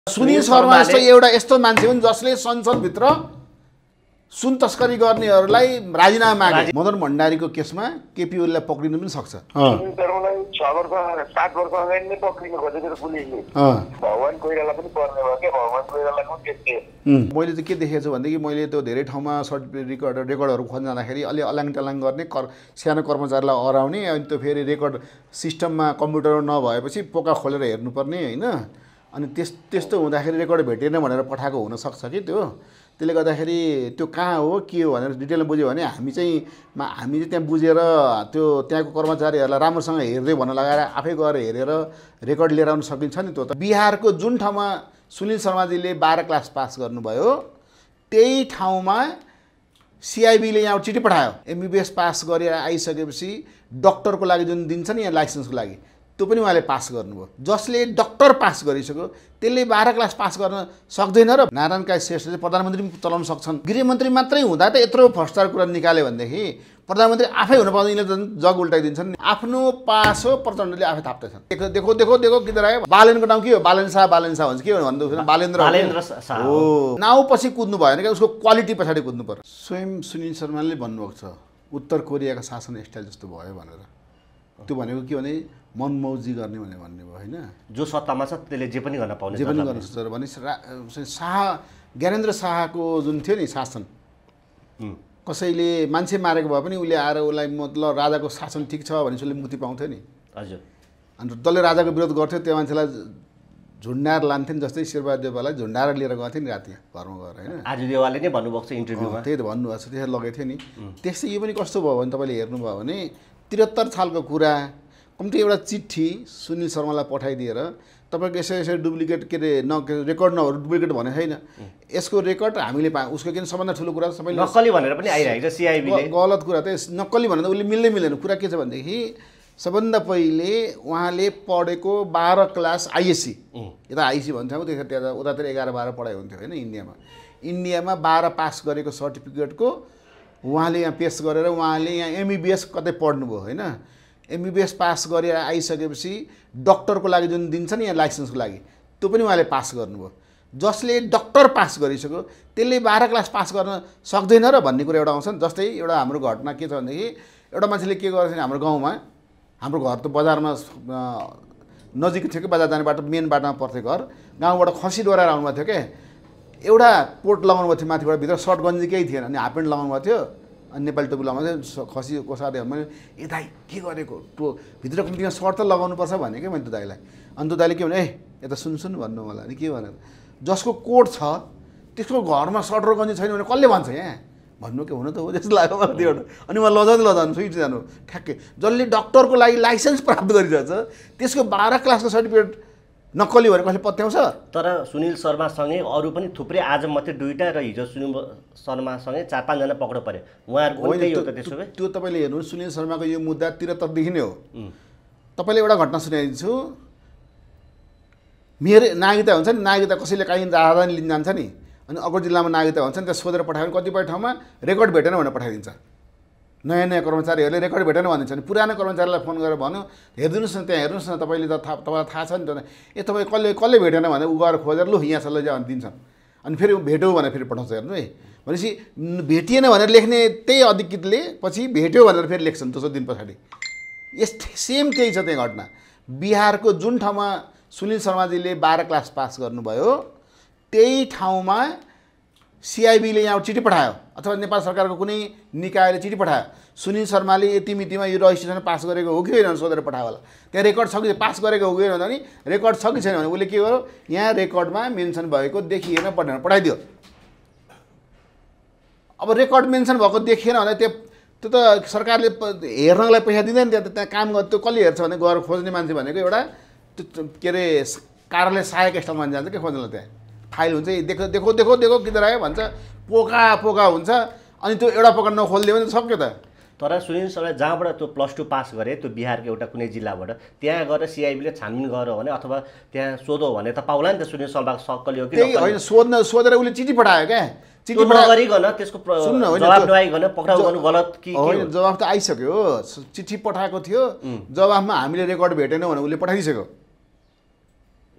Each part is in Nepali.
सुनिल शर्मा जस्तो एउटा यस्तो मान्छे हुन् जसले संसदभित्र सुन तस्करी गर्नेहरूलाई राजीनामा मागे। मदन भण्डारीको केसमा केपी ओलीलाई पक्रिनु पनि सक्छ। भगवान कोइराला पनि पर्ने भयो क्या, भगवान कोइरालाको केस के। मैले चाहिँ के देखेको छु भनेदेखि मैले त्यो धेरै ठाउँमा रेकर्डहरू खोज्न जाँदाखेरि अलि अलाङ टलाङ गर्ने सानो कर्मचारीलाई हराउने, अनि त्यो फेरि रेकर्ड सिस्टममा कम्प्युटर नभएपछि पोका खोलेर हेर्नुपर्ने होइन। अनि त्यस्तो हुँदाखेरि रेकर्ड भेटेन भनेर पठाएको हुनसक्छ कि त्यो। त्यसले गर्दाखेरि त्यो कहाँ हो के हो भनेर डिटेलमा बुझ्यो भने हामी चाहिँ त्यहाँ बुझेर त्यो त्यहाँको कर्मचारीहरूलाई राम्रोसँग हेर्दै भन्न लगाएर आफै गएर हेरेर रेकर्ड लिएर आउन सकिन्छ नि। त्यो त बिहारको जुन ठाउँमा सुनिल शर्माजीले 12 क्लास पास गर्नुभयो त्यही ठाउँमा सिआइबीले यहाँ चिठी पठायो। एमबिबिएस पास गरेर आइसकेपछि डक्टरको लागि जुन दिन्छ नि यहाँ लाइसेन्सको लागि त्यो पनि उहाँले पास गर्नुभयो। जसले डक्टर पास गरिसक्यो त्यसले 12 क्लास पास गर्न सक्दैन र नारायण काजी श्रेष्ठले प्रधानमन्त्री पनि चलाउन सक्छन्। गृहमन्त्री मात्रै हुँदा त यत्रो भ्रष्टाचार कुरा निकाल्यो भनेदेखि प्रधानमन्त्री आफै हुन पाउँदैन, यिनले जग उल्टाइदिन्छन्। आफ्नो पास हो प्रचण्डले आफै थाप्दैछन्। देखो देखो देखो किधर आयो। बालेनको नाउँ के हो? बालेन शाह भन्छ के हो भन्दै बालेन्द्र शाह हो। नाउँ पछि कुद्नु भएन क्या, उसको क्वालिटी पछाडि कुद्नु पर्यो। स्वयं सुनिल शर्माले भन्नुभएको छ उत्तर कोरियाको शासन स्टाइल जस्तो भयो भनेर। त्यो भनेको के भने मनमौजी गर्ने भन्ने भयो होइन। जो सत्तामा छ त्यसले जे पनि गर्न पाउने, जे पनि गर्न सक्छ भने ज्ञानेन्द्र शाहको जुन थियो नि शासन, कसैले मान्छे मारेको भए पनि उसले आएर उसलाई मतलब राजाको शासन ठिक छ भने उसले मुक्ति पाउँथ्यो नि। हजुर। अनि जसले राजाको विरोध गर्थ्यो त्यो मान्छेलाई झुन्डाएर लान्थ्यो नि। जस्तै शेरबहादुर देवालाई झुन्डाएर लिएर गर्थ्यो नि राति घरमा गएर होइन। आज देवालले नै भन्नुभएको छ इन्टरभ्यूमा, त्यही त भन्नुभएको छ, त्यसरी लगेको थियो नि। त्यस्तै यो पनि कस्तो भयो भने तपाईँले हेर्नुभयो भने 73 सालको कुरा कम्ती एउटा चिठी सुनिल शर्मालाई पठाइदिएर तपाईँको यसो डुप्लिकेट के अरे रेकर्ड नभएर डुप्लिकेट भने छैन। यसको रेकर्ड हामीले उसको किन सबभन्दा ठुलो कुरा सबैले नक्कली भनेर पनि आइरहेको छ सिआइबीले। गलत कुरा त नक्कली भनेर उसले मिल्दैन। कुरा के छ भनेदेखि सबभन्दा पहिले उहाँले पढेको 12 क्लास आइएससी, यता आइएससी भन्छौँ, त्यता उतातिर 11-12 पढाइ हुन्थ्यो होइन। इन्डियामा 12 पास गरेको सर्टिफिकेटको उहाँले यहाँ पेस गरेर उहाँले यहाँ एमबिबिएस कतै पढ्नुभयो होइन। एमबिबिएस पास गरेर आइसकेपछि डक्टरको लागि जुन दिन्छ नि यहाँ लाइसेन्सको लागि त्यो पनि उहाँले पास गर्नुभयो। जसले डक्टर पास गरिसक्यो त्यसले 12 क्लास पास गर्न सक्दैन र भन्ने कुरा एउटा आउँछ नि। जस्तै एउटा हाम्रो घटना के छ भनेदेखि एउटा मान्छेले के गर्छ हाम्रो गाउँमा, हाम्रो घर त बजारमा नजिक थियो कि बजार जाने बाटो मेन बाटोमा पर्थ्यो घर। गाउँबाट खसी डोराएर आउनुभएको थियो क्या, एउटा कोट लगाउनु भएको थियो माथिबाट, भित्र सर्ट गन्जी केही थिएन, अनि हाफ प्यान्ट लगाउनु भएको थियो, अनि नेपाली टोपी लगाउनु थियो। खसीको साथी मैले ए दाइ के गरेको भित्र कम्तीमा सर्ट त लगाउनुपर्छ भने क्या मैले त्यो दाइलाई। अनि त्यो दाइले के भने यता सुन भन्नु मलाई। अनि के भनेर जसको कोट छ त्यसको घरमा सर्ट र गन्जी छैन भने कसले भन्छ यहाँ भन्नु के हुन त हो जस्तो लाग्यो मलाई त्यो एउटा। अनि उहाँ लजाउनु स्विट जानु ठ्याक्कै जसले डक्टरको लागि लाइसेन्स प्राप्त गरिरहेछ त्यसको 12 क्लासको सर्टिफिकेट नक्कली भनेर कसले पत्याउँछ? तर सुनिल शर्मासँगै अरू पनि थुप्रै, आज मात्रै 2टा र हिजो सुनिल शर्मासँगै 4-5 जना पक्राउ परे। उहाँहरूको पनि त्यही हो त त्यसो भए? त्यो तपाईँले हेर्नु सुनिल शर्माको यो मुद्दा 73 देखि नै हो। तपाईँले एउटा घटना सुनाइदिन्छु। मेरो नागरिकता हुन्छ नि, नागरिकता कसैले काहीँ राजधानी लिन जान्छ नि, अनि अग्लो जिल्लामा नागरिकता हुन्छ नि, त्यहाँ सोधेर पठायो भने कतिपय ठाउँमा रेकर्ड भेटेन भनेर पठाइदिन्छ। नयाँ कर्मचारीहरूले रेकर्ड भेटेन भनिन्छ नि, पुरानो कर्मचारीलाई फोन गरेर भन्यो हेरिदिनुहोस् न, त्यहाँ हेर्नुहोस् न, तपाईँले त तपाईँलाई थाहा छ नि त, ए तपाईँ कसले भेटेन भने उ गएर खोजेर लु यहाँ छ लैजा भने दिन्छन्। अनि फेरि भेट्यो भनेर फेरि पठाउँछ। हेर्नु है, भनेपछि भेटिएन भनेर लेख्ने त्यही अधिकृतले पछि भेट्यो भनेर फेरि लेख्छन् दोस्रो दिन पछाडि। यस्तै सेम त्यही छ त्यहाँ घटना। बिहारको जुन ठाउँमा सुनिल शर्माजीले 12 क्लास पास गर्नुभयो त्यही ठाउँमा सिआइबीले यहाँ चिठी पठायो अथवा नेपाल सरकारको कुनै निकायले चिठी पठायो सुनिल शर्माले यति मितिमा यो रजिस्ट्रेसन पास गरेको हो कि होइन सोधेर पठायो होला। त्यहाँ रेकर्ड छ कि पास गरेको हो कि होइन भने रेकर्ड छ कि छैन भने उसले के गर्यो यहाँ रेकर्डमा मेन्सन भएको देखिएन पठाइदियो। अब रेकर्ड मेन्सन भएको देखिएन भने त्यो त सरकारले हेर्नलाई पैसा दिँदैन। त्यहाँ काम गर्छ त्यो कसले हेर्छ भने गएर खोज्ने मान्छे भनेको एउटा त्यो के अरे कार्यालय सहायक स्टाफ मान्छे जान्छ क्या खोज्नलाई। त्यहाँ फाइल हुन्छ देखो देखो देखो देखो किधर आयो भन्छ, पोका हुन्छ। अनि त्यो एउटा पोका नखोलिदियो भने सक्यो त। तर सुनिल शर्मा जहाँबाट त्यो +2 पास गरे त्यो बिहारको एउटा कुनै जिल्लाबाट त्यहाँ गएर सिआइबीले छानबिन गर्यो भने अथवा त्यहाँ सोधो भने त पाउला नि त सुनिल शर्मा सक्कली हो कि त्यही होइन। सोधेर उसले चिठी पठायो क्या, चिठी नगरिकन त्यसको जवाफ नआइकन पक्राउ गर्नु गलत कि होइन? जवाफ त आइसक्यो, चिठी पठाएको थियो, जवाफमा हामीले रेकर्ड भेटेनौँ भने उसले पठाइदिइसक्यो।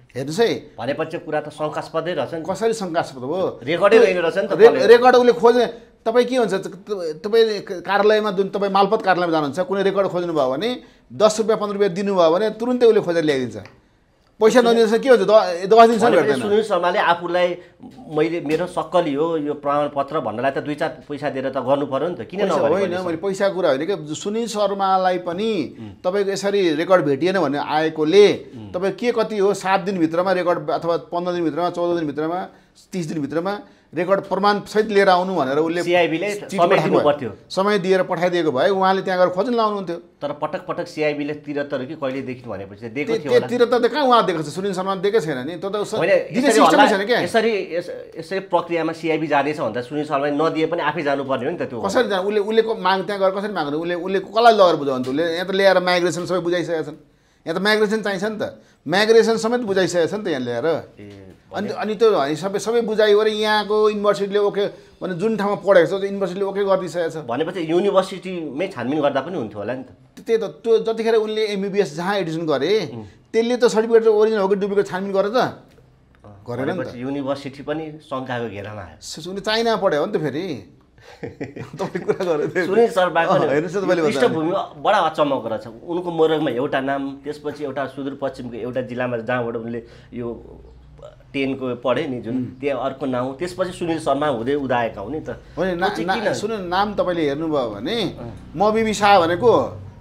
हेर्नुहोस् है भनेपछि कुरा त शङ्कास्पदै रहेछ नि कसरी शङ्कास्पद हो रेकर्डै रहेन रहेछ नि त रेकर्ड उसले खोज्ने तपाईँ के हुन्छ तपाईँ कार्यालयमा जुन तपाईँ मालपत कार्यालयमा जानुहुन्छ कुनै रेकर्ड खोज्नु भयो भने 10 रुपियाँ 15 रुपियाँ दिनुभयो भने तुरुन्तै उसले खोजेर ल्याइदिन्छ पैसा नदिन्छ के हुन्छ 10 दिनसम्म भेट्दैन सुनिल शर्माले आफूलाई मैले मेरो सक्कली हो यो प्रमाणपत्र भन्नलाई त 2-4 पैसा दिएर त गर्नु पर्यो नि त किन नगर्नु होइन मैले पैसा कुरा होइन कि सुनिल शर्मालाई पनि तपाईँको यसरी रेकर्ड भेटिएन भन्ने आएकोले तपाईँ के कति हो 7 दिनभित्रमा रेकर्ड अथवा 15 दिनभित्रमा 14 दिनभित्रमा 30 दिनभित्रमा रेकर्ड प्रमाणसहित लिएर आउनु भनेर उसले सिआइबीले समय दिनु पर्थ्यो समय दिएर पठाइदिएको भए उहाँले त्यहाँ गएर खोज्न लाउनुहुन्थ्यो तर पटक पटक सिआइबीले तिरत्तर कि कहिलेदेखि भनेपछि दिएको थियो होला तिरत्तर त कहाँ उहाँ दिएको छ सुनिल शर्मा दिएकै छैन नि त्यो त सिस्टमै छैन क्या यसरी प्रक्रियामा सिआइबी जाँदैछ भन्दा सुनिल शर्माले नदिए पनि आफै जानुपर्ने हो नि त त्यो कसरी जानु उसले माग त्यहाँ गएर कसरी माग्नु उसले कसलाई लगेर बुझाउनु उसले यहाँ त ल्याएर माइग्रेसन सबै बुझाइसकेका छन् यहाँ त माइग्रेसन चाहिन्छ नि त माइग्रेसन समेत बुझाइसकेका छन् त यहाँ ल्याएर अनि त्यो सबै बुझाइ गरे यहाँको युनिभर्सिटीले ओके भने जुन ठाउँमा पढेको छ त्यो युनिभर्सिटीले ओके गरिदिइसकेको छ भनेपछि युनिभर्सिटीमै छानबिन गर्दा पनि हुन्थ्यो होला नि त त्यही त त्यो जतिखेर उनले एमबिबिएस जहाँ एडमिसन गरे त्यसले त सर्टिफिकेट ओरिजिनल हो कि डुप्लिकेट छानबिन गरेर त गरेन नि त युनिभर्सिटी पनि शङ्काको घेरामा आयो उनी चाइना पढ्यो हो नि त फेरि तपाईँ कुरा गरेको सुनिल शर्माको हेर्नुहोस् न तपाईँले पृष्ठभूमि बडा अचम्मको रहेछ उनको मोरगमा एउटा नाम त्यसपछि एउटा सुदूरपश्चिमको एउटा जिल्लामा जहाँबाट उनले यो 10 को पढे नि जुन त्यहाँ अर्को नाउँ त्यसपछि सुनिल शर्मा हुँदै उदाएका हुन् नि त होइन सुन नाम तपाईँले हेर्नुभयो भने मबिबी शाह भनेको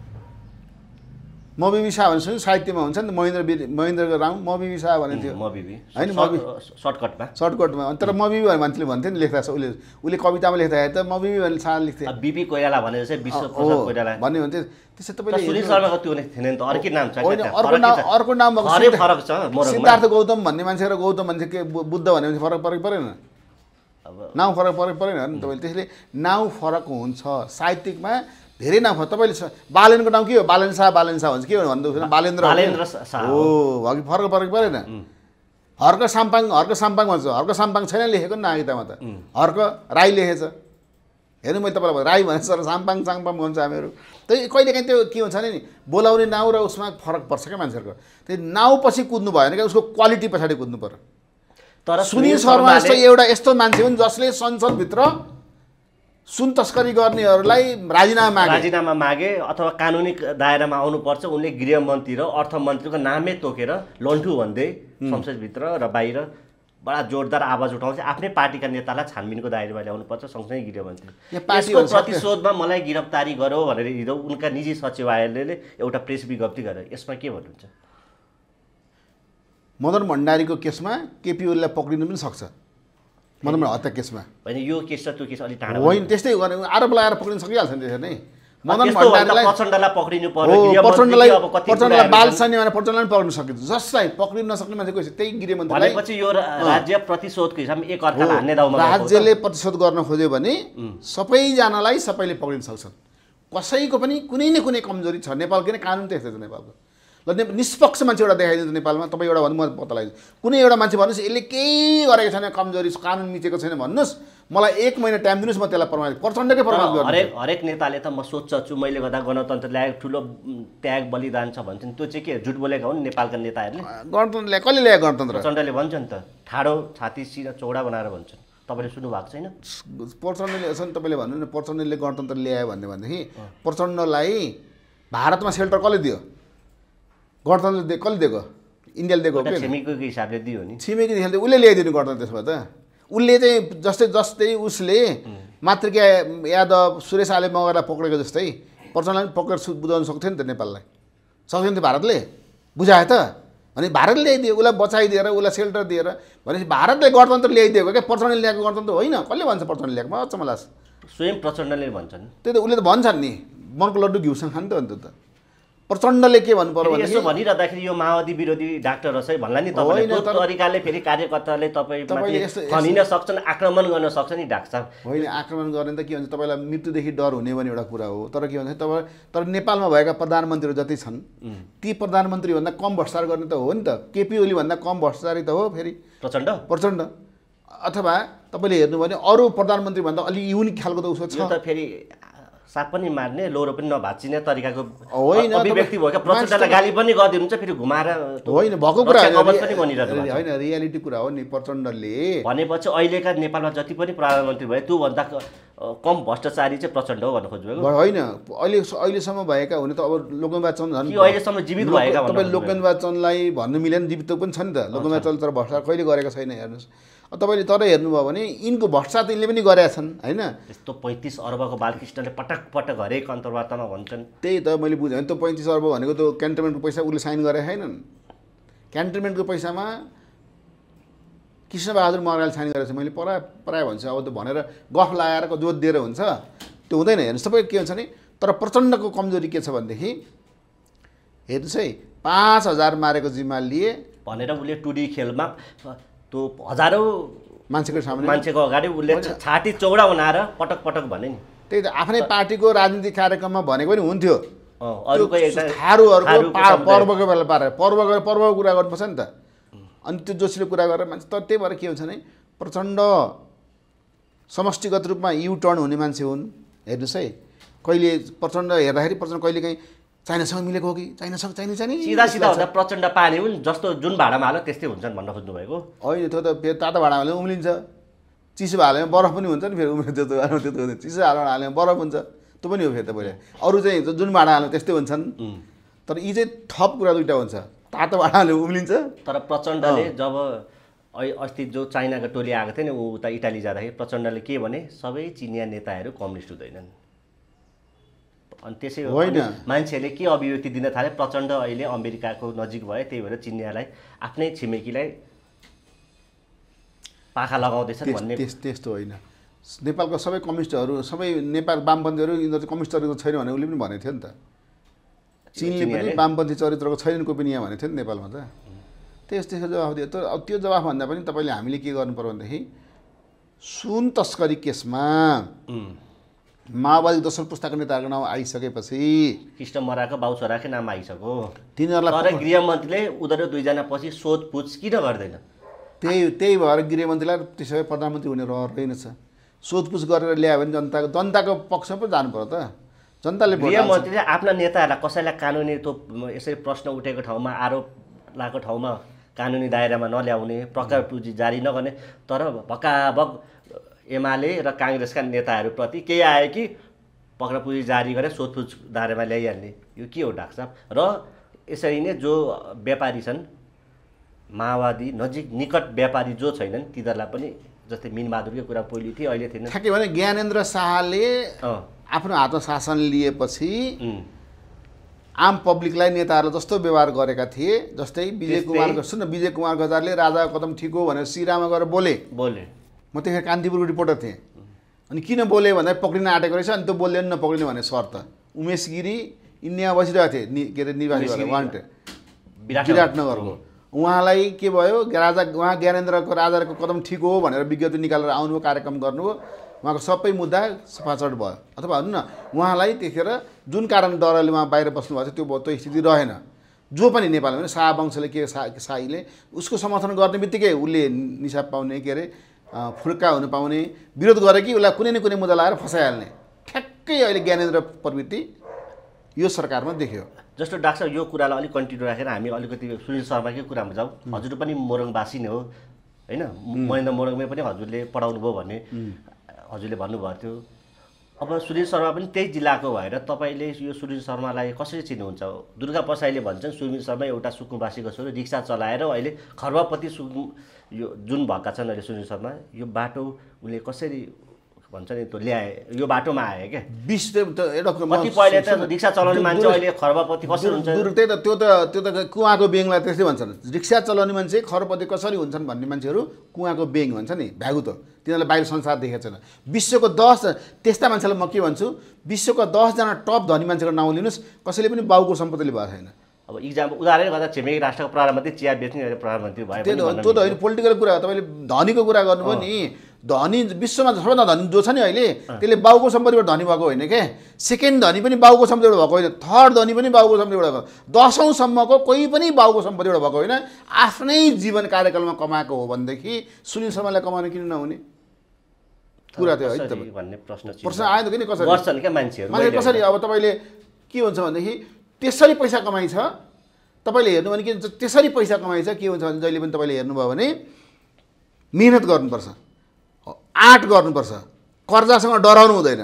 मबिबी शाह भने सुन्नु साहित्यमा हुन्छ नि महेन्द्रको नाम मबिबी शाह भने थियो मबिबी होइन सर्टकटमा तर मबिबी भन्ने मान्छेले भन्थ्यो नि लेख्दा उसले कवितामा लेख्दाखेरि त मबिबी भन्ने शाह लेख्थ्यो बिपी कोइराला भनेर चाहिँ विश्वप्रसाद कोइराला भन्ने भन्थ्यो त्यसै तपाईँले सुनिल शर्माको त्यो थिएन नि त अर्कै नाम छ अर्को नाम फरक छ सिद्धार्थ गौतम भन्ने मान्छे र गौतम मान्छे के बुद्ध भन्ने मान्छे फरक परेन अब नाउँ फरक परेन नि तपाईँले त्यसले नाउँ फरक हुन्छ साहित्यिकमा धेरै नाम तपाईँले बालेनको नाम के हो बालेन शाह भन्छ के भन्नु बालेन्द्र शाह हो अघि फरक परेन हर्क साम्पाङ भन्छ हर्क साम्पाङ छैन लेखेको नि नागरिकतामा त हर्क राई लेखेछ हेर्नु मैले तपाईँलाई राई भने सर साम्पाङ भन्छ हामीहरू त्यही कहिलेकाहीँ त्यो के हुन्छ नि बोलाउने नाउँ र उसमा फरक पर्छ क्या मान्छेहरूको त्यही नाउँ पछि कुद्नु भएन क्या उसको क्वालिटी पछाडि कुद्नु पर्यो तर सुनिल शर्मा जस्तो एउटा यस्तो मान्छे हुन् जसले संसदभित्र सुन तस्करी गर्नेहरूलाई राजीनामा मागे अथवा कानुनी दायरामा आउनुपर्छ उनले गृहमन्त्री र अर्थमन्त्रीको नामै तोकेर लन्ठु भन्दै संसदभित्र र बाहिर बडा जोरदार आवाज उठाउँछ आफ्नै पार्टीका नेतालाई छानबिनको दायरामा ल्याउनुपर्छ सँगसँगै गृहमन्त्री यसको प्रतिशोधमा मलाई गिरफ्तारी गरौ भनेर हिजो उनका निजी सचिवालयले एउटा प्रेस विज्ञप्ति गरे यसमा के भन्नुहुन्छ मदन भण्डारीको केसमा केपी ओलीलाई पक्रिनु पनि सक्छ मदन हत्या केसमा होइन यो केस र त्यो केस अलि टाढो होइन त्यस्तै गर्ने आरोप लगाएर पक्रिन सकिहाल्छ नि त्यसरी नै मदन भण्डारीलाई प्रचण्डलाई पक्रिनु पर्यो प्रचण्डलाई बाल सैन्य भने प्रचण्डलाई पक्रिन सकिन्छ जसलाई पक्रिन नसक्ने मान्छे कोही त्यही गृहमन्त्रीलाई भनेपछि यो राज्य प्रतिशोधको हिसाबमा एक अर्कालाई हान्ने दाउमा राज्यले प्रतिशोध गर्न खोज्यो भने सबैजनालाई सबैले पक्रिन सक्छन् कसैको पनि कुनै न कुनै कमजोरी छ नेपाल किन कानुन त्यस्तै छ नेपालको ल निष्पक्ष मान्छे एउटा देखाइदिन्छ नेपालमा तपाईँ एउटा भन्नु म पत्ता लगाइदिन्छु कुनै एउटा मान्छे भन्नुहोस् यसले केही गरेको छैन कमजोरी कानुन मिचेको छैन भन्नुहोस् मलाई 1 महिना टाइम दिनुहोस् म त्यसलाई प्रमाणित प्रचण्डकै प्रमाणित गर्छु हरेक नेताले त म सोच्छु मैले गर्दा गणतन्त्र ल्याएको ठुलो त्याग बलिदान छ भन्छन् त्यो चाहिँ के झुट बोलेका हुन् नेपालका नेताहरूले गणतन्त्र ल्याए कसले ल्याए गणतन्त्र प्रचण्डले भन्छन् त ठाडो छाती सिधा चौडा बनाएर भन्छन् तपाईँले सुन्नु भएको छैन प्रचण्डले असन तपाईँले भन्नु न प्रचण्डले गणतन्त्र ल्यायो भनेदेखि प्रचण्डलाई भारतमा सेल्टर कसले दियो गणतन्त्र कसले दिएको इन्डियाले दिएको छिमेकीको हिसाबले दियो नि छिमेकी हिसाबले उसले ल्याइदिनु गणतन्त्र त्यसमा त उसले चाहिँ जस्तै उसले मातृका यादव सुरेश आले मगरलाई पक्रेको जस्तै प्रचण्डलाई पक्रेर बुझाउन सक्थ्यो नि त नेपाललाई सक्थ्यो नि त भारतले बुझायो त अनि भारतले ल्याइदियो उसलाई बचाइदिएर उसलाई सेल्टर दिएर भनेपछि भारतले गणतन्त्र ल्याइदिएको क्या प्रचण्डले ल्याएको गणतन्त्र होइन कसले भन्छ प्रचण्डले ल्याएको म अचम्म लाग्छ स्वयं प्रचण्डले भन्छन् त्यही त उसले त भन्छन् नि मनको लड्डु घिउसँग खानु त अन्त त प्रचण्डले के भन्नु पर्यो यसो भनिरहँदाखेरि यो माओवादी विरोधी डाक्टर रहेछ भन्ला नि तपाईँले त्यो तरिकाले फेरि कार्यकर्ताले तपाईँले खनिन सक्छन् आक्रमण गर्न सक्छ नि डाक्टर साहब होइन आक्रमण गर्ने त के भन्छ तपाईँलाई मृत्युदेखि डर हुने भने एउटा कुरा हो तर के भन्छ तपाईँ तर नेपालमा भएका प्रधानमन्त्रीहरू जति छन् ती प्रधानमन्त्रीभन्दा कम भ्रष्टाचार गर्ने त हो नि त केपी ओलीभन्दा कम भ्रष्टाचारी त हो फेरि प्रचण्ड अथवा तपाईँले हेर्नुभयो भने अरू प्रधानमन्त्रीभन्दा अलि युनिक खालको त उसको छ त फेरि साप पनि मार्ने लोरो पनि नभाँचिने तरिकाको होइन, अभिव्यक्ति भयो क्या। प्रचण्डलाई गाली पनि गरिदिनुहुन्छ फेरि घुमाएर होइन भएको कुरा कवच पनि बनिरहेको छ। होइन, रियालिटी कुरा हो नि। प्रचण्डले भनेपछि अहिलेका नेपालमा जति पनि प्रधानमन्त्री भए त्योभन्दा कम भ्रष्टाचारी चाहिँ प्रचण्ड हो भन्नु खोज्नुभएको? होइन, अहिलेसम्म भएका हुने त अब लोकनाथ चन्द झन् कि अहिलेसम्म जीवित भएका तपाईँ लोकनाथ चन्दलाई भन्नु मिलेन, जीवित पनि छ नि त। लोकनाथ चन्द तर भ्रष्टाचार कहिले गरेका छैन हेर्नुहोस्। तपाईँले तर हेर्नुभयो भने यिनको भ्रष्टाचार यिनले पनि गरेका छन् होइन। त्यस्तो 35 अर्बको बालकृष्णले पटक पटक हरेक अन्तर्वार्तामा भन्छन्। त्यही त मैले बुझेँ। त्यो 35 अर्ब भनेको त क्यान्टनमेन्टको पैसा उसले साइन गरेका छैनन्। क्यान्टनमेन्टको पैसामा कृष्णबहादुर मगराले साइन गरेको छ। मैले प्राय भन्छु अब त भनेर गफ लगाएर जोत दिएर हुन्छ त्यो हुँदैन। हेर्नुहोस् तपाईँ के हुन्छ नि, तर प्रचण्डको कमजोरी के छ भनेदेखि हेर्नुहोस् है, 5000 मारेको जिम्मा लिए भनेर उसले टुडी खेलमा त्यो हजारौँ मान्छेको सामने मान्छेको अगाडि उसले छाती चौडा बनाएर पटक पटक भने नि। त्यही त आफ्नै पार्टीको राजनीतिक कार्यक्रममा भनेको पनि हुन्थ्यो। अरूको एउटा थारूहरूको पर्वको बेला पारेर पर्वको कुरा गर्नुपर्छ नि त। अनि त्यो जोशीले कुरा गरेर मान्छे तर त्यही भएर के हुन्छ भने प्रचण्ड समष्टिगत रूपमा युटर्न हुने मान्छे हुन्। हेर्नुहोस् है, कहिले प्रचण्ड हेर्दाखेरि प्रचण्ड कहिले काहीँ चाइनासँग मिलेको हो कि चाइनासँग चाहिने सिधा सिधा हुँदा प्रचण्ड पानी हुन् जस्तो जुन भाडामा हाल्यो त्यस्तै हुन्छन् भन्न खोज्नु भएको होइन। त्यो त फेरि तातो भाडामा हाल्यो उम्लिन्छ, चिसो हाल्यो बरफ पनि हुन्छ नि फेरि त्यो चिसो हाल्यो बरफ हुन्छ, त्यो पनि हो फेरि त पहिले। अरू चाहिँ जुन भाडा हाल्यो त्यस्तै हुन्छन्। तर यी चाहिँ थप कुरा दुइटा हुन्छ, तातो भाडा हाल्यो उम्लिन्छ। तर प्रचण्डले जब अस्ति जो चाइनाको टोली आएको थियो नि ऊ उता इटाली जाँदाखेरि प्रचण्डले के भने सबै चिनिया नेताहरू कम्युनिस्ट हुँदैनन्। अनि त्यसै होइन, मान्छेहरूले के अभिव्यक्ति दिन थाले प्रचण्ड अहिले अमेरिकाको नजिक भयो त्यही भएर चिनियालाई आफ्नै छिमेकीलाई पाखा लगाउँदैछन् भन्ने त्यस्तो होइन। नेपालको सबै कम्युनिस्टहरू सबै नेपाल वामपन्थीहरू यिनीहरू कम्युनिस्ट चरित्र छैन भने उसले पनि भनेको थियो नि त। चिनले पनि वामपन्थी चरित्रको छैनन् को पनि यहाँ भनेको थियो नि नेपालमा त। त्यसको जवाफ दियो। तर अब त्यो जवाफ भन्दा पनि तपाईँले हामीले के गर्नु पर्यो भनेदेखि सुन तस्करी केसमा माओवादी दोस्रो पुस्ताको नेताहरूको नाम आइसकेपछि कृष्ण मराको बाउ छोराकै नाम आइसक्यो तिनीहरूलाई तर गृहमन्त्रीले उनीहरू दुईजना पछि सोधपुछ किन गर्दैन? त्यही भएर गृहमन्त्रीलाई त्यसो भए प्रधानमन्त्री हुने रहर रहेनछ। सोधपुछ गरेर ल्यायो भने जनताको पक्षमा पो जानु पर्यो त। जनताले गृहमन्त्रीले आफ्ना नेताहरूलाई कसैलाई कानुनी त्यो यसरी प्रश्न उठेको ठाउँमा आरोप लागेको ठाउँमा कानुनी दायरामा नल्याउने, प्रकार पुँजी जारी नगर्ने, तर भकाभक एमाले र काङ्ग्रेसका नेताहरूप्रति केही आयो कि पक्रापुँजी जारी गरेर सोधपुछ दायरामा ल्याइहाल्ने, यो के हो डाक्टर साहब? र यसरी नै जो व्यापारी छन् माओवादी नजिक निकट व्यापारी जो छैनन् तिनीहरूलाई पनि जस्तै मिनबहादुरकै कुरा पहिले थियो अहिले थिएन। ठ्याक्कै भने ज्ञानेन्द्र शाहले आफ्नो हातमा शासन लिएपछि आम पब्लिकलाई नेताहरूले जस्तो व्यवहार गरेका थिए, जस्तै विजय कुमार गजराले राजा कदम ठिक हो भनेर सिरामा गएर बोले। म त्यतिखेर कान्तिपुरको रिपोर्टर थिएँ। अनि किन बोले भन्दा पक्रिन आँटेको रहेछ अनि त्यो बोल्दैन नपक्रिने भन्ने शर्त। उमेश गिरी इन्डियामा बसिरहेको थिए के अरे निर्वाची भएर वान्टेड विराटनगरको। उहाँलाई के भयो उहाँ ज्ञानेन्द्रको राजाको कदम ठिक हो भनेर विज्ञप्ति निकालेर आउनुभयो, कार्यक्रम गर्नुभयो, उहाँको सबै मुद्दा सफाचट भयो। अथवा भन्नु न उहाँलाई त्यतिखेर जुन कारण डरले उहाँ बाहिर बस्नुभएको थियो त्यो स्थिति रहेन। जो पनि नेपालमा पनि शाह वंशले शाहीले उसको समर्थन गर्ने बित्तिकै उसले निसाब पाउने के अरे फुड्का हुन पाउने विरोध गरे कि उसलाई कुनै न कुनै मुद्दा लगाएर फसाइहाल्ने ठ्याक्कै अहिले ज्ञानेन्द्र प्रवृत्ति यो सरकारमा देख्यो। जस्तो डाक्टर यो कुरालाई अलिक कन्टिन्यू राखेर हामी अलिकति सुनिल शर्माकै कुरामा जाउँ। हजुर पनि मोरङवासी नै हो होइन? महेन्द्र मोरङमै पनि हजुरले पढाउनु भयो भन्ने हजुरले भन्नुभएको थियो। अब सुनिल शर्मा पनि त्यही जिल्लाको भएर तपाईँले यो सुनिल शर्मालाई कसरी चिन्नुहुन्छ? दुर्गा प्रसाईले भन्छन् सुनिल शर्मा एउटा सुकुम्बासीको छोरो रिक्सा चलाएर अहिले खर्बपति यो जुन भएका छन् अहिले सुनिल शर्मा यो बाटो उसले कसरी भन्छ नि त्यो ल्याए यो बाटोमा आयो क्या कति पहिले त रिक्सा चलाउने मान्छे अहिले खर्बपति कसरी हुन्छ? त्यही त त्यो त कुवाको बेङलाई त्यस्तै भन्छन्। रिक्सा चलाउने मान्छे खर्बपति कसरी हुन्छन् भन्ने मान्छेहरू कुवाको बेङ भन्छ नि भ्यागु त तिनीहरूलाई बाहिर संसार देखेको छैन। विश्वको 10 त्यस्ता मान्छेलाई म के भन्छु विश्वको 10 जना टप धनी मान्छेको नाउँ लिनुहोस् कसैले पनि बाउको सम्पत्तिले भएको छैन। अब इक्जाम उदाहरण गर्दा छिमेकी राष्ट्रको प्रधानमन्त्री चिया बेच्ने प्रधानमन्त्री भयो त्यो त होइन पोलिटिकल कुरा हो। तपाईँले धनीको कुरा गर्नुभयो नि धनी विश्वमा सबैभन्दा धनी जो छ नि अहिले त्यसले बाउको सम्पत्तिबाट धनी भएको होइन क्या। सेकेन्ड धनी पनि बाउको सम्पत्तिबाट भएको होइन, थर्ड धनी पनि बाउको सम्पत्तिबाट भएको, 10औं सम्मको कोही पनि बाउको सम्पत्तिबाट भएको होइन, आफ्नै जीवन कार्यकालमा कमाएको हो भनेदेखि सुनिल शर्मालाई कमाउन किन नहुने? कुरा त्यो है कसरी भन्ने प्रश्न प्रश्न आयो नि कसरी गर्छन् क्या मान्छेहरू मान्छे कसरी अब तपाईँले के हुन्छ भनेदेखि त्यसरी पैसा कमाइछ तपाईँले हेर्नु भने के हुन्छ त्यसरी पैसा कमाइछ के हुन्छ भने जहिले पनि तपाईँले हेर्नुभयो भने मिहिनेत गर्नुपर्छ आँट गर्नुपर्छ कर्जासँग डराउनु हुँदैन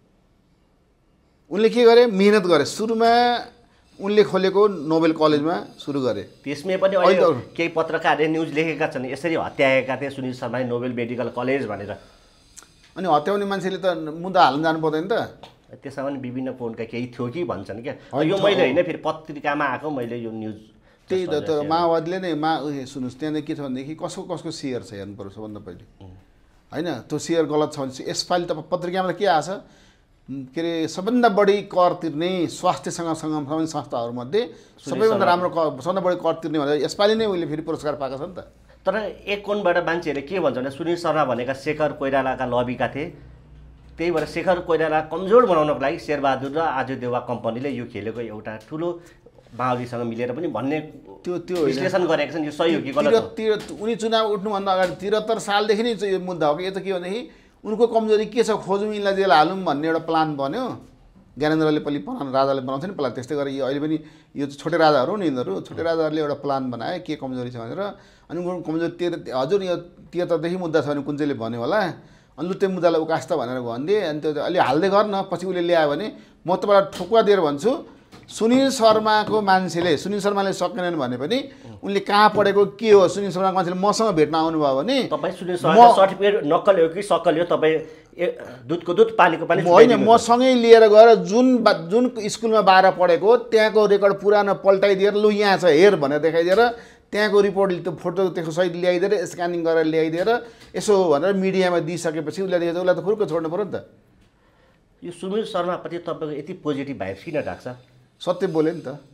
उनले के गरे मिहिनेत गरे सुरुमा उनले खोलेको नोबेल कलेजमा सुरु गरे त्यसमै पनि अहिले केही पत्रकारले न्युज लेखेका छन् यसरी हत्याएका थिए सुनिल शर्माले नोबेल मेडिकल कलेज भनेर अनि हत्याउने मान्छेले त मुद्दा हाल्न जानु पर्दैन त त्यसमा पनि विभिन्न फोनका केही थियो कि भन्छन् क्या यो मैले होइन फेरि पत्रिकामा आएको मैले यो न्युज त्यही त माओवादीले नै सुन्नुहोस् त्यहाँ के छ भनेदेखि कसको सेयर छ हेर्नु पर्छ सबभन्दा पहिले होइन त्यो सेयर गलत छ भने यसपालि त पत्रिकामा त के आछ के अरे सबभन्दा बढी कर तिर्ने स्वास्थ्यसँग सम्बन्धित संस्थाहरूमध्ये सबैभन्दा राम्रो सबभन्दा बढी कर तिर्ने भनेर यसपालि नै उहिले फेरि पुरस्कार पाएको छ नि त तर एक कोणबाट मान्छेहरूले के भन्छ भने सुनिल शर्मा भनेका शेखर कोइरालाका लबीका थिए त्यही भएर शेखर कोइराला कमजोर बनाउनको लागि शेरबहादुर र आजु देउवा कम्पनीले यो खेलेको एउटा ठुलो माओवादीसँग मिलेर पनि भन्ने त्यो विश्लेषण गरेका छन् यो सही हो कि गलत हो उनी चुनाव उठ्नुभन्दा अगाडि 73 सालदेखि नै यो मुद्दा हो कि यो त के भनेदेखि उनको कमजोरी के छ खोजौँ यिनलाई जेल हालौँ भन्ने एउटा प्लान बन्यो ज्ञानेन्द्रले पनि राजाले बनाउँथ्यो नि प्लान त्यस्तै गरेर यो अहिले पनि यो छोटे राजाहरू नि यिनीहरू छोटे राजाहरूले एउटा प्लान बनाए के कमजोरी छ भनेर अनि उनको कमजोरी हजुर यो 73देखि मुद्दा छ भने कुन चाहिँले भन्यो होला अनि लु त्यो मुद्दालाई उकास त भनेर भनिदिएँ अनि त्यो अलि हाल्दै गर्न पछि उसले ल्यायो भने म तपाईँलाई ठोकुवा दिएर भन्छु सुनिल शर्माको मान्छेले सुनिल शर्माले सकेनन् भने पनि उनले कहाँ पढेको के हो सुनिल शर्माको मान्छेले मसँग भेट्न आउनुभयो भने तपाईँ सुनिल शर्मा सर्टिफिकेट नक्कल हो कि सकल हो तपाईँ दुधको दुध पानीको पानी होइन मसँगै लिएर गएर जुन स्कुलमा 12 पढेको त्यहाँको रेकर्ड पुरानो पल्टाइदिएर लु यहाँ छ हेर भनेर देखाइदिएर त्यहाँको रिपोर्ट त्यो फोटो त्यसको सहित ल्याइदिएर स्क्यानिङ गरेर ल्याइदिएर यसो भनेर मिडियामा दिइसकेपछि उसलाई देखेर उसलाई त फुर्को छोड्नु पऱ्यो नि त यो सुनिल शर्माप्रति तपाईँको यति पोजिटिभ भाइब्स किन राख्छ सत्य बोले नि त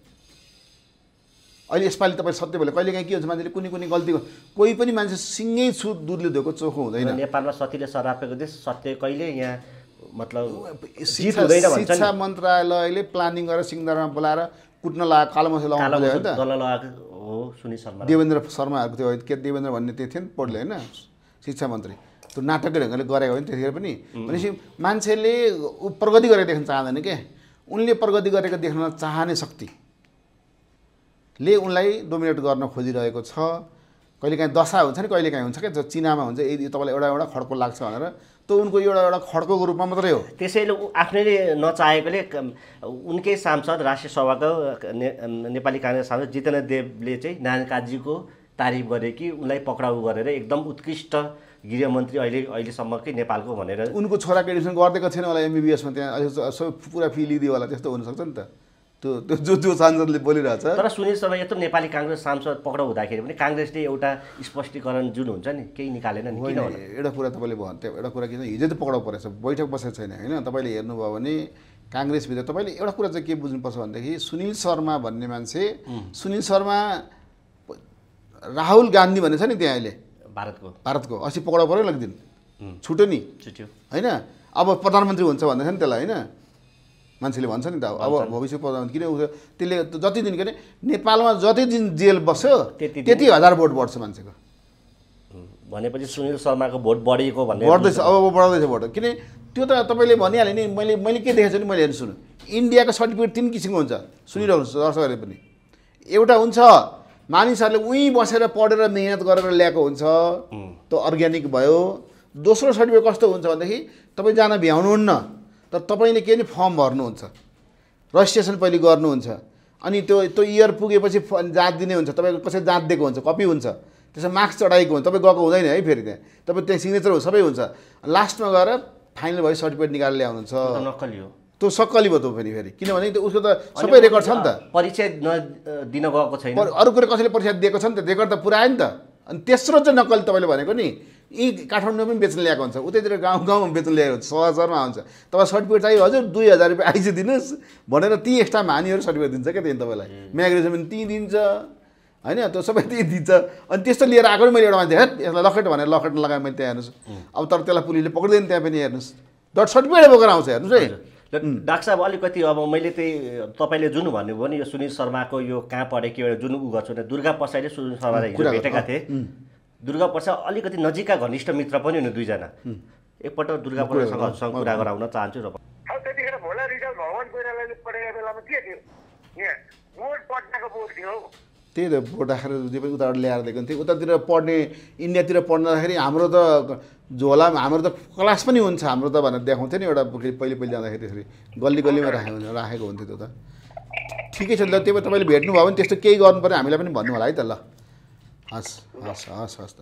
अहिले यसपालि तपाईँ सत्य बोले कहिलेकाहीँ के हुन्छ मान्छेले कुनै गल्ती कोही पनि मान्छे सिँगै दुधले धोएको चोखो हुँदैन नेपालमा सतीले सरापेको देश सत्य कहिले यहाँ मतलब शिक्षा मन्त्रालयले प्लानिङ गरेर सिंहदरबारमा बोलाएर कुट्न लगाएको कालोमसे लगाएको हो सुनिल शर्मा देवेन्द्र शर्माहरूको त्यो के देवेन्द्र भन्ने त्यो थियो नि पढ्ले होइन शिक्षा मन्त्री त्यो नाटककै ढङ्गले गरेको हो नि त्यतिखेर पनि भनेपछि मान्छेले प्रगति गरेको देख्न चाहँदैन के उनले प्रगति गरेको देख्न चाहने शक्तिले उनलाई डोमिनेट गर्न खोजिरहेको छ कहिलेकाहीँ दशा हुन्छ नि कहिलेकाहीँ हुन्छ क्या चिनामा हुन्छ यदि तपाईँलाई एउटा खड्को लाग्छ भनेर त्यो उनको एउटा खड्कोको रूपमा मात्रै हो त्यसैले आफ्नैले नचाहेकोले उनकै सांसद राष्ट्रिय सभाको नेपाली काङ्ग्रेस सांसद जितेन्द्र देवले चाहिँ नारायण काजीको तारिफ गरे कि उनलाई पक्राउ गरेर एकदम उत्कृष्ट गृहमन्त्री अहिलेसम्मकै नेपालको भनेर उनको छोराको एडमिसन गरिदिएको छैन होला एमबिबिएसमा त्यहाँ पुरा फी लिइदियो होला त्यस्तो हुनसक्छ नि त त्यो जो सांसदले बोलिरहेछ तर सुनिल शर्मा यत्रो नेपाली काङ्ग्रेस सांसद पक्राउ हुँदाखेरि पनि काङ्ग्रेसले एउटा स्पष्टीकरण जुन हुन्छ नि केही निकालेन नि किन एउटा कुरा तपाईँले भन्थ्यो एउटा कुरा के हिजो त पक्राउ परेछ बैठक बसेको छैन होइन तपाईँले हेर्नुभयो भने काङ्ग्रेसभित्र तपाईँले एउटा कुरा चाहिँ के बुझ्नुपर्छ भनेदेखि सुनिल शर्मा भन्ने मान्छे सुनिल शर्मा राहुल गान्धी भन्ने छ नि त्यहाँ अहिले भारतको अस्ति पक्राउ पऱ्यो लगिदिन छुट्यो नि होइन अब प्रधानमन्त्री हुन्छ भन्दैछ नि त्यसलाई होइन मान्छेले भन्छ नि त अब भविष्य प्रधानमन्त्री किन त्यसले जति दिन के अरे नेपालमा जति दिन जेल बस्यो त्यति 1000 भोट बढ्छ मान्छेको भनेपछि सुनिल शर्माको भोट बढेको भन्ने बढ्दैछ अब बढ्दैछ भोट किन त्यो त तपाईँले भनिहालेँ नि मैले के देखेको छु नि मैले हेर्नु सुन्नु इन्डियाको सर्टिफिकेट 3 किसिमको हुन्छ सुनिरहनुहोस् दर्शकहरूले पनि एउटा हुन्छ मानिसहरूले उहीँ बसेर पढेर मेहनत गरेर ल्याएको हुन्छ त्यो अर्ग्यानिक भयो दोस्रो सर्टिफिकेट कस्तो हुन्छ भनेदेखि तपाईँ जान भ्याउनुहुन्न तर तपाईँले के नि फर्म भर्नुहुन्छ रजिस्ट्रेसन पहिले गर्नुहुन्छ अनि त्यो इयर पुगेपछि जाँच दिने हुन्छ तपाईँको कसै जाँच दिएको हुन्छ कपी हुन्छ त्यसमा मार्क्स चढाएको हुन्छ तपाईँ गएको हुँदैन है फेरि त्यहाँ तपाईँ त्यहाँ सिग्नेचर सबै हुन्छ लास्टमा गएर फाइनल भए सर्टिफिकेट निकालेर ल्याउनुहुन्छ नक्कली हो त्यो सक्कली भयो त फेरि किनभने उसको त सबै रेकर्ड छ नि त परिचय दिन गएको छैन अरू कुरा कसैले परिचय दिएको छ नि त रेकर्ड त पुरा आयो नि त अनि तेस्रो चाहिँ नक्कली तपाईँले भनेको नि यी काठमाडौँमा पनि बेच्न ल्याएको हुन्छ उतैतिर गाउँमा बेच्न ल्याएको हुन्छ सहरमा आउँछ तपाईँ सर्टिफिकेट चाहियो हजुर 2000 रुपियाँ आइज दिनुहोस् भनेर ती एक्स्ट्रा हानीहरू सर्टिफिकेट दिन्छ क्या त्यहाँ तपाईँलाई म्याग्रेसन पनि ती दिन्छ होइन त्यो सबै त्यही दिन्छ अनि त्यस्तो लिएर आएको मैले एउटा मान्छे हेर यसलाई लखेट भनेर लखेट लगाएँ मैले त्यहाँ हेर्नुहोस् अब तर त्यसलाई पुलिसले पक्रिँदैन त्यहाँ पनि हेर्नुहोस् डट सर्टिफिकेट बोकेर आउँछ हेर्नुहोस् है डाक्टर साहब अलिकति अब मैले त्यही तपाईँले जुन भन्नुभयो नि यो सुनिल शर्माको यो कहाँ पढे के जुन उ गर्छु भने दुर्गा प्रसादले सुनिल शर्मालाई हिजो भेटेका थिए दुर्गा प्रसाद अलिकति नजिकका घनिष्ठ मित्र पनि हुनु दुईजना एकपल्ट दुर्गा प्रसादसँग कुरा गराउन चाहन्छु र अब त्यतिखेर भोला रिजल्ट भगवान कोइरालाले पढेको बेलामा के थियो यहाँ बोर्ड पटनाको बोर्ड थियो त्यही त भोट राखेर जे पनि उताबाट ल्याएर दिएको थियो उतातिर पढ्ने इन्डियातिर पढ्दाखेरि हाम्रो त झोला हाम्रो त क्लास पनि हुन्छ हाम्रो त भनेर देखाउँथ्यो नि एउटा पहिले पहिले जाँदाखेरि त्यसरी गल्ली गल्लीमा राखेको हुन्थ्यो त्यो त ठिकै छ ल त्यही भएर तपाईँले भेट्नुभयो भने त्यस्तो केही गर्नु पऱ्यो हामीलाई पनि भन्नु होला है त ल हस् हस् हस् हस् त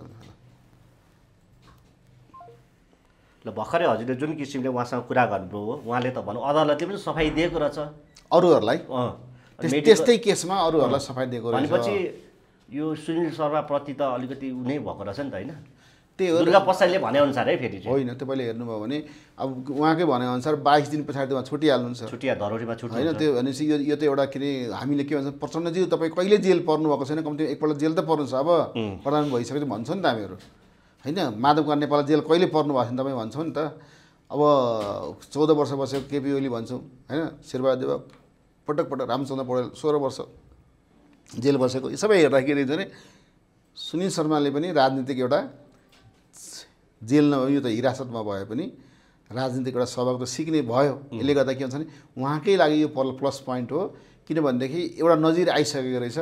ल भर्खरै हजुरले जुन किसिमले उहाँसँग कुरा गर्नुभयो उहाँले त भनौँ अदालतले पनि सफाइ दिएको रहेछ अरूहरूलाई त्यस्तै केसमा अरूहरूलाई सफाइ दिएको रहेछ भनेपछि यो सुनिल शर्माप्रति त अलिकति उनी भएको रहेछ नि त होइन त्यही हो दुर्गा पसाईले भनेअनुसारै फेरि चाहिँ होइन तपाईँले हेर्नुभयो भने अब उहाँकै भनेअनुसार 22 दिन पछाडि उहाँ छुटिहाल्नुहुन्छ छुट्टिया धरोहरीमा छुट्टी होइन त्यो भनेपछि यो त एउटा के अरे हामीले के भन्छ प्रचण्डजी तपाईँ कहिले जेल पर्नु भएको छैन कम्ती एकपल्ट जेल त पर्नु छ अब प्रधान भइसकेपछि भन्छौँ नि त हामीहरू होइन माधव कुमार नेपाल जेल कहिले पर्नु भएको छैन तपाईँ भन्छौँ नि त अब 14 वर्ष बसेको केपी ओली भन्छौँ होइन शेरबहादेव पटक पटक रामचन्द्र पौडेल 16 वर्ष जेल बसेको यो सबै हेर्दाखेरि चाहिँ सुनिल शर्माले पनि राजनीतिक एउटा जेल नभए यो त हिरासतमा भए पनि राजनीतिक एउटा सबक त सिक्ने भयो यसले गर्दा के भन्छ भने उहाँकै लागि यो प्लस पोइन्ट हो किनभनेदेखि एउटा नजिर आइसकेको रहेछ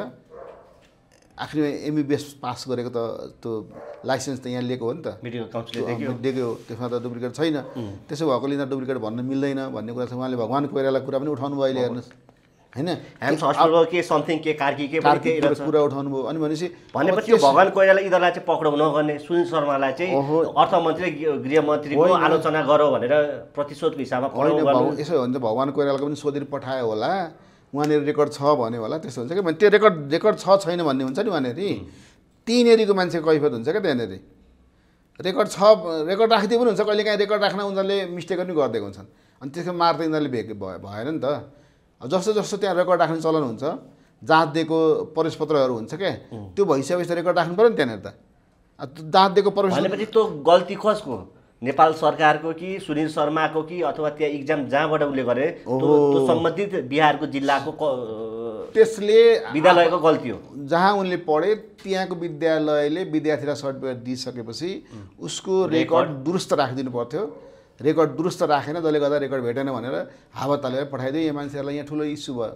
आखिरमा एमबिबिएस पास गरेको त त्यो लाइसेन्स त यहाँ लिएको हो नि त मेडिकल काउन्सिलले दिएको त्यसमा त डुप्लिकेट छैन त्यसो भएकोले यिनीहरू डुप्लिकेट भन्न मिल्दैन भन्ने कुरा छ उहाँले भगवान कोइराला कुरा पनि उठाउनु भयो अहिले हेर्नुहोस् होइन ह्याम्स हस्पिटलको के समथिङ के कार्की के कुरा उठाउनु भयो अनि भनेपछि यो भगवान कोइराला यिनीहरूलाई चाहिँ पक्राउ नगर्ने सुनिल शर्मालाई चाहिँ अर्थमन्त्री गृहमन्त्रीको आलोचना गरौ भनेर प्रतिशोधको हिसाबमा यसो हो भने त भगवान कोइरालाको पनि सोधेर पठायो होला उहाँनिर रेकर्ड छ भन्यो होला त्यस्तो हुन्छ कि त्यो रेकर्ड छ छैन भन्ने हुन्छ नि उहाँनिर त्यहीँनिरको मान्छे कैफियत हुन्छ क्या त्यहाँनिर रेकर्ड छ रेकर्ड राखिदिए पनि हुन्छ कहिले काहीँ रेकर्ड राख्न उनीहरूले मिस्टेक पनि गरिदिएको हुन्छन् अनि त्यसको मार त यिनीहरूले भएन नि त जस्तो जस्तो त्यहाँ रेकर्ड राख्ने चलन हुन्छ जाँच दिएको प्रवेशपत्रहरू हुन्छ क्या त्यो भइसकेपछि रेकर्ड राख्नु पऱ्यो नि त्यहाँनिर त जाँच दिएको प्रवेश भनेपछि त्यो गल्ती कसको नेपाल सरकारको कि सुनिल शर्माको कि अथवा त्यहाँ इक्जाम जहाँबाट उसले गरे त्यो सम्बन्धित बिहारको जिल्लाको त्यसले विद्यालयको गल्ती हो जहाँ उनले पढे त्यहाँको विद्यालयले विद्यार्थीलाई सर्टिफिकेट दिइसकेपछि उसको रेकर्ड दुरुस्त राखिदिनु पर्थ्यो रेकर्ड दुरुस्त राखेन जसले गर्दा रेकर्ड भेटेन भनेर हावा तालेर पठाइदियो यो मान्छेहरूलाई यहाँ ठुलो इस्यु भयो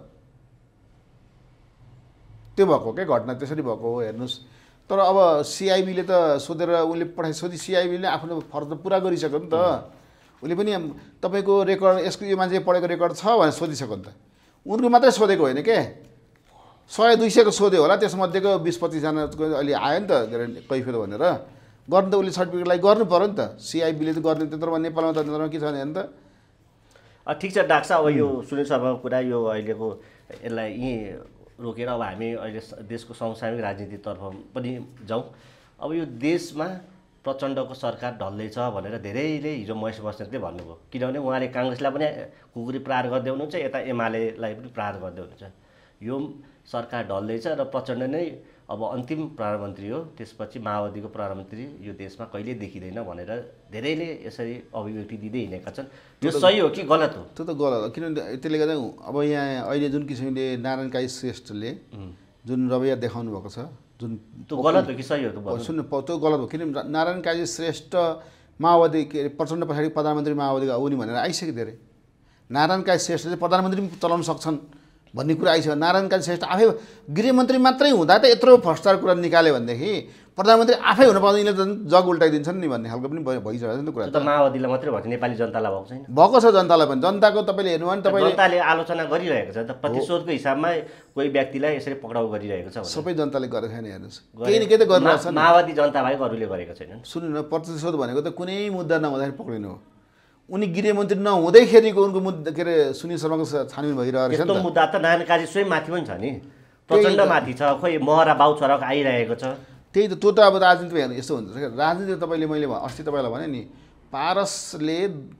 त्यो भएको क्या घटना त्यसरी भएको हो हेर्नुहोस् तर अब सिआइबीले त सोधेर उसले सोधि सिआइबीले आफ्नो फर्ज त पुरा गरिसक्यो नि त उसले पनि तपाईँको रेकर्ड यसको यो मान्छे पढेको रेकर्ड छ भनेर सोधिसक्यो नि त उनको मात्रै सोधेको होइन के 100-200 को सोध्यो होला त्यसमध्येको 20-25 जनाको अहिले आयो नि त कैफियत भनेर गर्नु त उसले सर्टिफिकेटलाई गर्नु पर्यो नि त सिआइबीले त गर्ने त्यत्रोमा नेपालमा त त्यत्रोमा के छ भने त ठिक छ डाक्टर साहब अब यो सुनिल शर्माको कुरा यो अहिलेको यसलाई यहीँ रोकेर अब हामी अहिले देशको समसामयिक राजनीतितर्फ पनि जाउँ अब यो देशमा प्रचण्डको सरकार ढल्दैछ भनेर धेरैले हिजो महेश बस्नेतले भन्नुभयो किनभने उहाँले काङ्ग्रेसलाई पनि कुकुरी प्रहार गर्दै हुनुहुन्छ यता एमालेलाई पनि प्रहार गर्दै हुनुहुन्छ यो सरकार ढल्दैछ र प्रचण्ड नै अब अन्तिम प्रधानमन्त्री हो त्यसपछि माओवादीको प्रधानमन्त्री यो देशमा कहिले देखिँदैन भनेर धेरैले यसरी अभिव्यक्ति दिँदै हिँडेका छन् यो सही हो कि गलत हो त्यो त गलत हो किनभने त्यसले गर्दा अब यहाँ अहिले जुन किसिमले नारायण काजी श्रेष्ठले जुन रवैया देखाउनु भएको छ जुन त्यो गलत हो कि सही हो सुन्नु त्यो गलत हो किनभने नारायण काजी श्रेष्ठ माओवादी के अरे प्रचण्ड पछाडि प्रधानमन्त्री माओवादीको आउने भनेर आइसक्यो धेरै नारायण काजी श्रेष्ठले प्रधानमन्त्री पनि चलाउन सक्छन् भन्ने कुरा आइसक्यो नारायण काजी श्रेष्ठ आफै गृहमन्त्री मात्रै हुँदा त यत्रो भ्रष्टाचार कुरा निकाल्यो भनेदेखि प्रधानमन्त्री आफै हुन पाउँदैन यिनीहरूले झन् जग उल्टाइदिन्छन् नि भन्ने खालको पनि भइसकेको छ नि कुरा त माओवादीलाई मात्रै भएको नेपाली जनतालाई भएको छैन भएको छ जनतालाई पनि जनताको तपाईँले हेर्नु भने तपाईँले जनताले आलोचना गरिरहेको छ त प्रतिशोधको हिसाबमा कोही व्यक्तिलाई यसरी पक्राउ गरिरहेको छ सबै जनताले गरेको छैन हेर्नुहोस् केही न केही त गरिरहेको छ माओवादी जनता बाहेक अरूले गरेको छैनन् सुन्नु न प्रतिशोध भनेको त कुनै मुद्दा नहुँदाखेरि पक्रिनु हो उनी गृहमन्त्री नहुँदैखेरिको उनको मुद्दा के अरे सुनिल शर्माको छानबिन भइरहेको छ त्यस्तो मुद्दा त नारायण काजी स्वयं माथि पनि छ नि प्रचण्ड माथि छ खोइ महरा बाउ छोराको आइरहेको छ त्यही त त्यो त अब राजनीतिमा हेर्नु यस्तो हुन्छ क्या राजनीति तपाईँले मैले अस्ति तपाईँलाई भने नि पारसले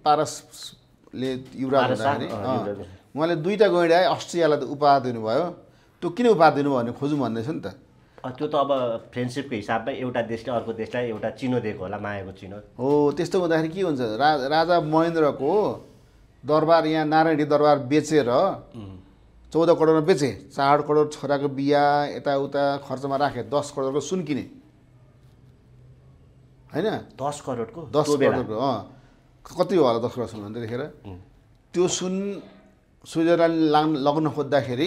युवराज हुँदाखेरि उहाँले 2टा गैँडा अस्ट्रियालाई त उपहार दिनुभयो त्यो किन उपहार दिनु भने खोजौँ भन्दैछ नि त त्यो त अब फ्रेन्डसिपको हिसाबमा एउटा देशले अर्को देशलाई एउटा चिनो दिएको होला मायाको चिनो हो त्यस्तो हुँदाखेरि के हुन्छ राजा महेन्द्रको दरबार यहाँ नारायणी दरबार बेचेर 14 करोडमा बेचे 4 करोड छोराको बिहा यताउता खर्चमा राखे 10 करोडको सुन किने होइन 10 करोडको 10 करोडको कति हो होला 10 करोड सुन भने त्यतिखेर त्यो सुन स्विजरल्यान्ड लग्न खोज्दाखेरि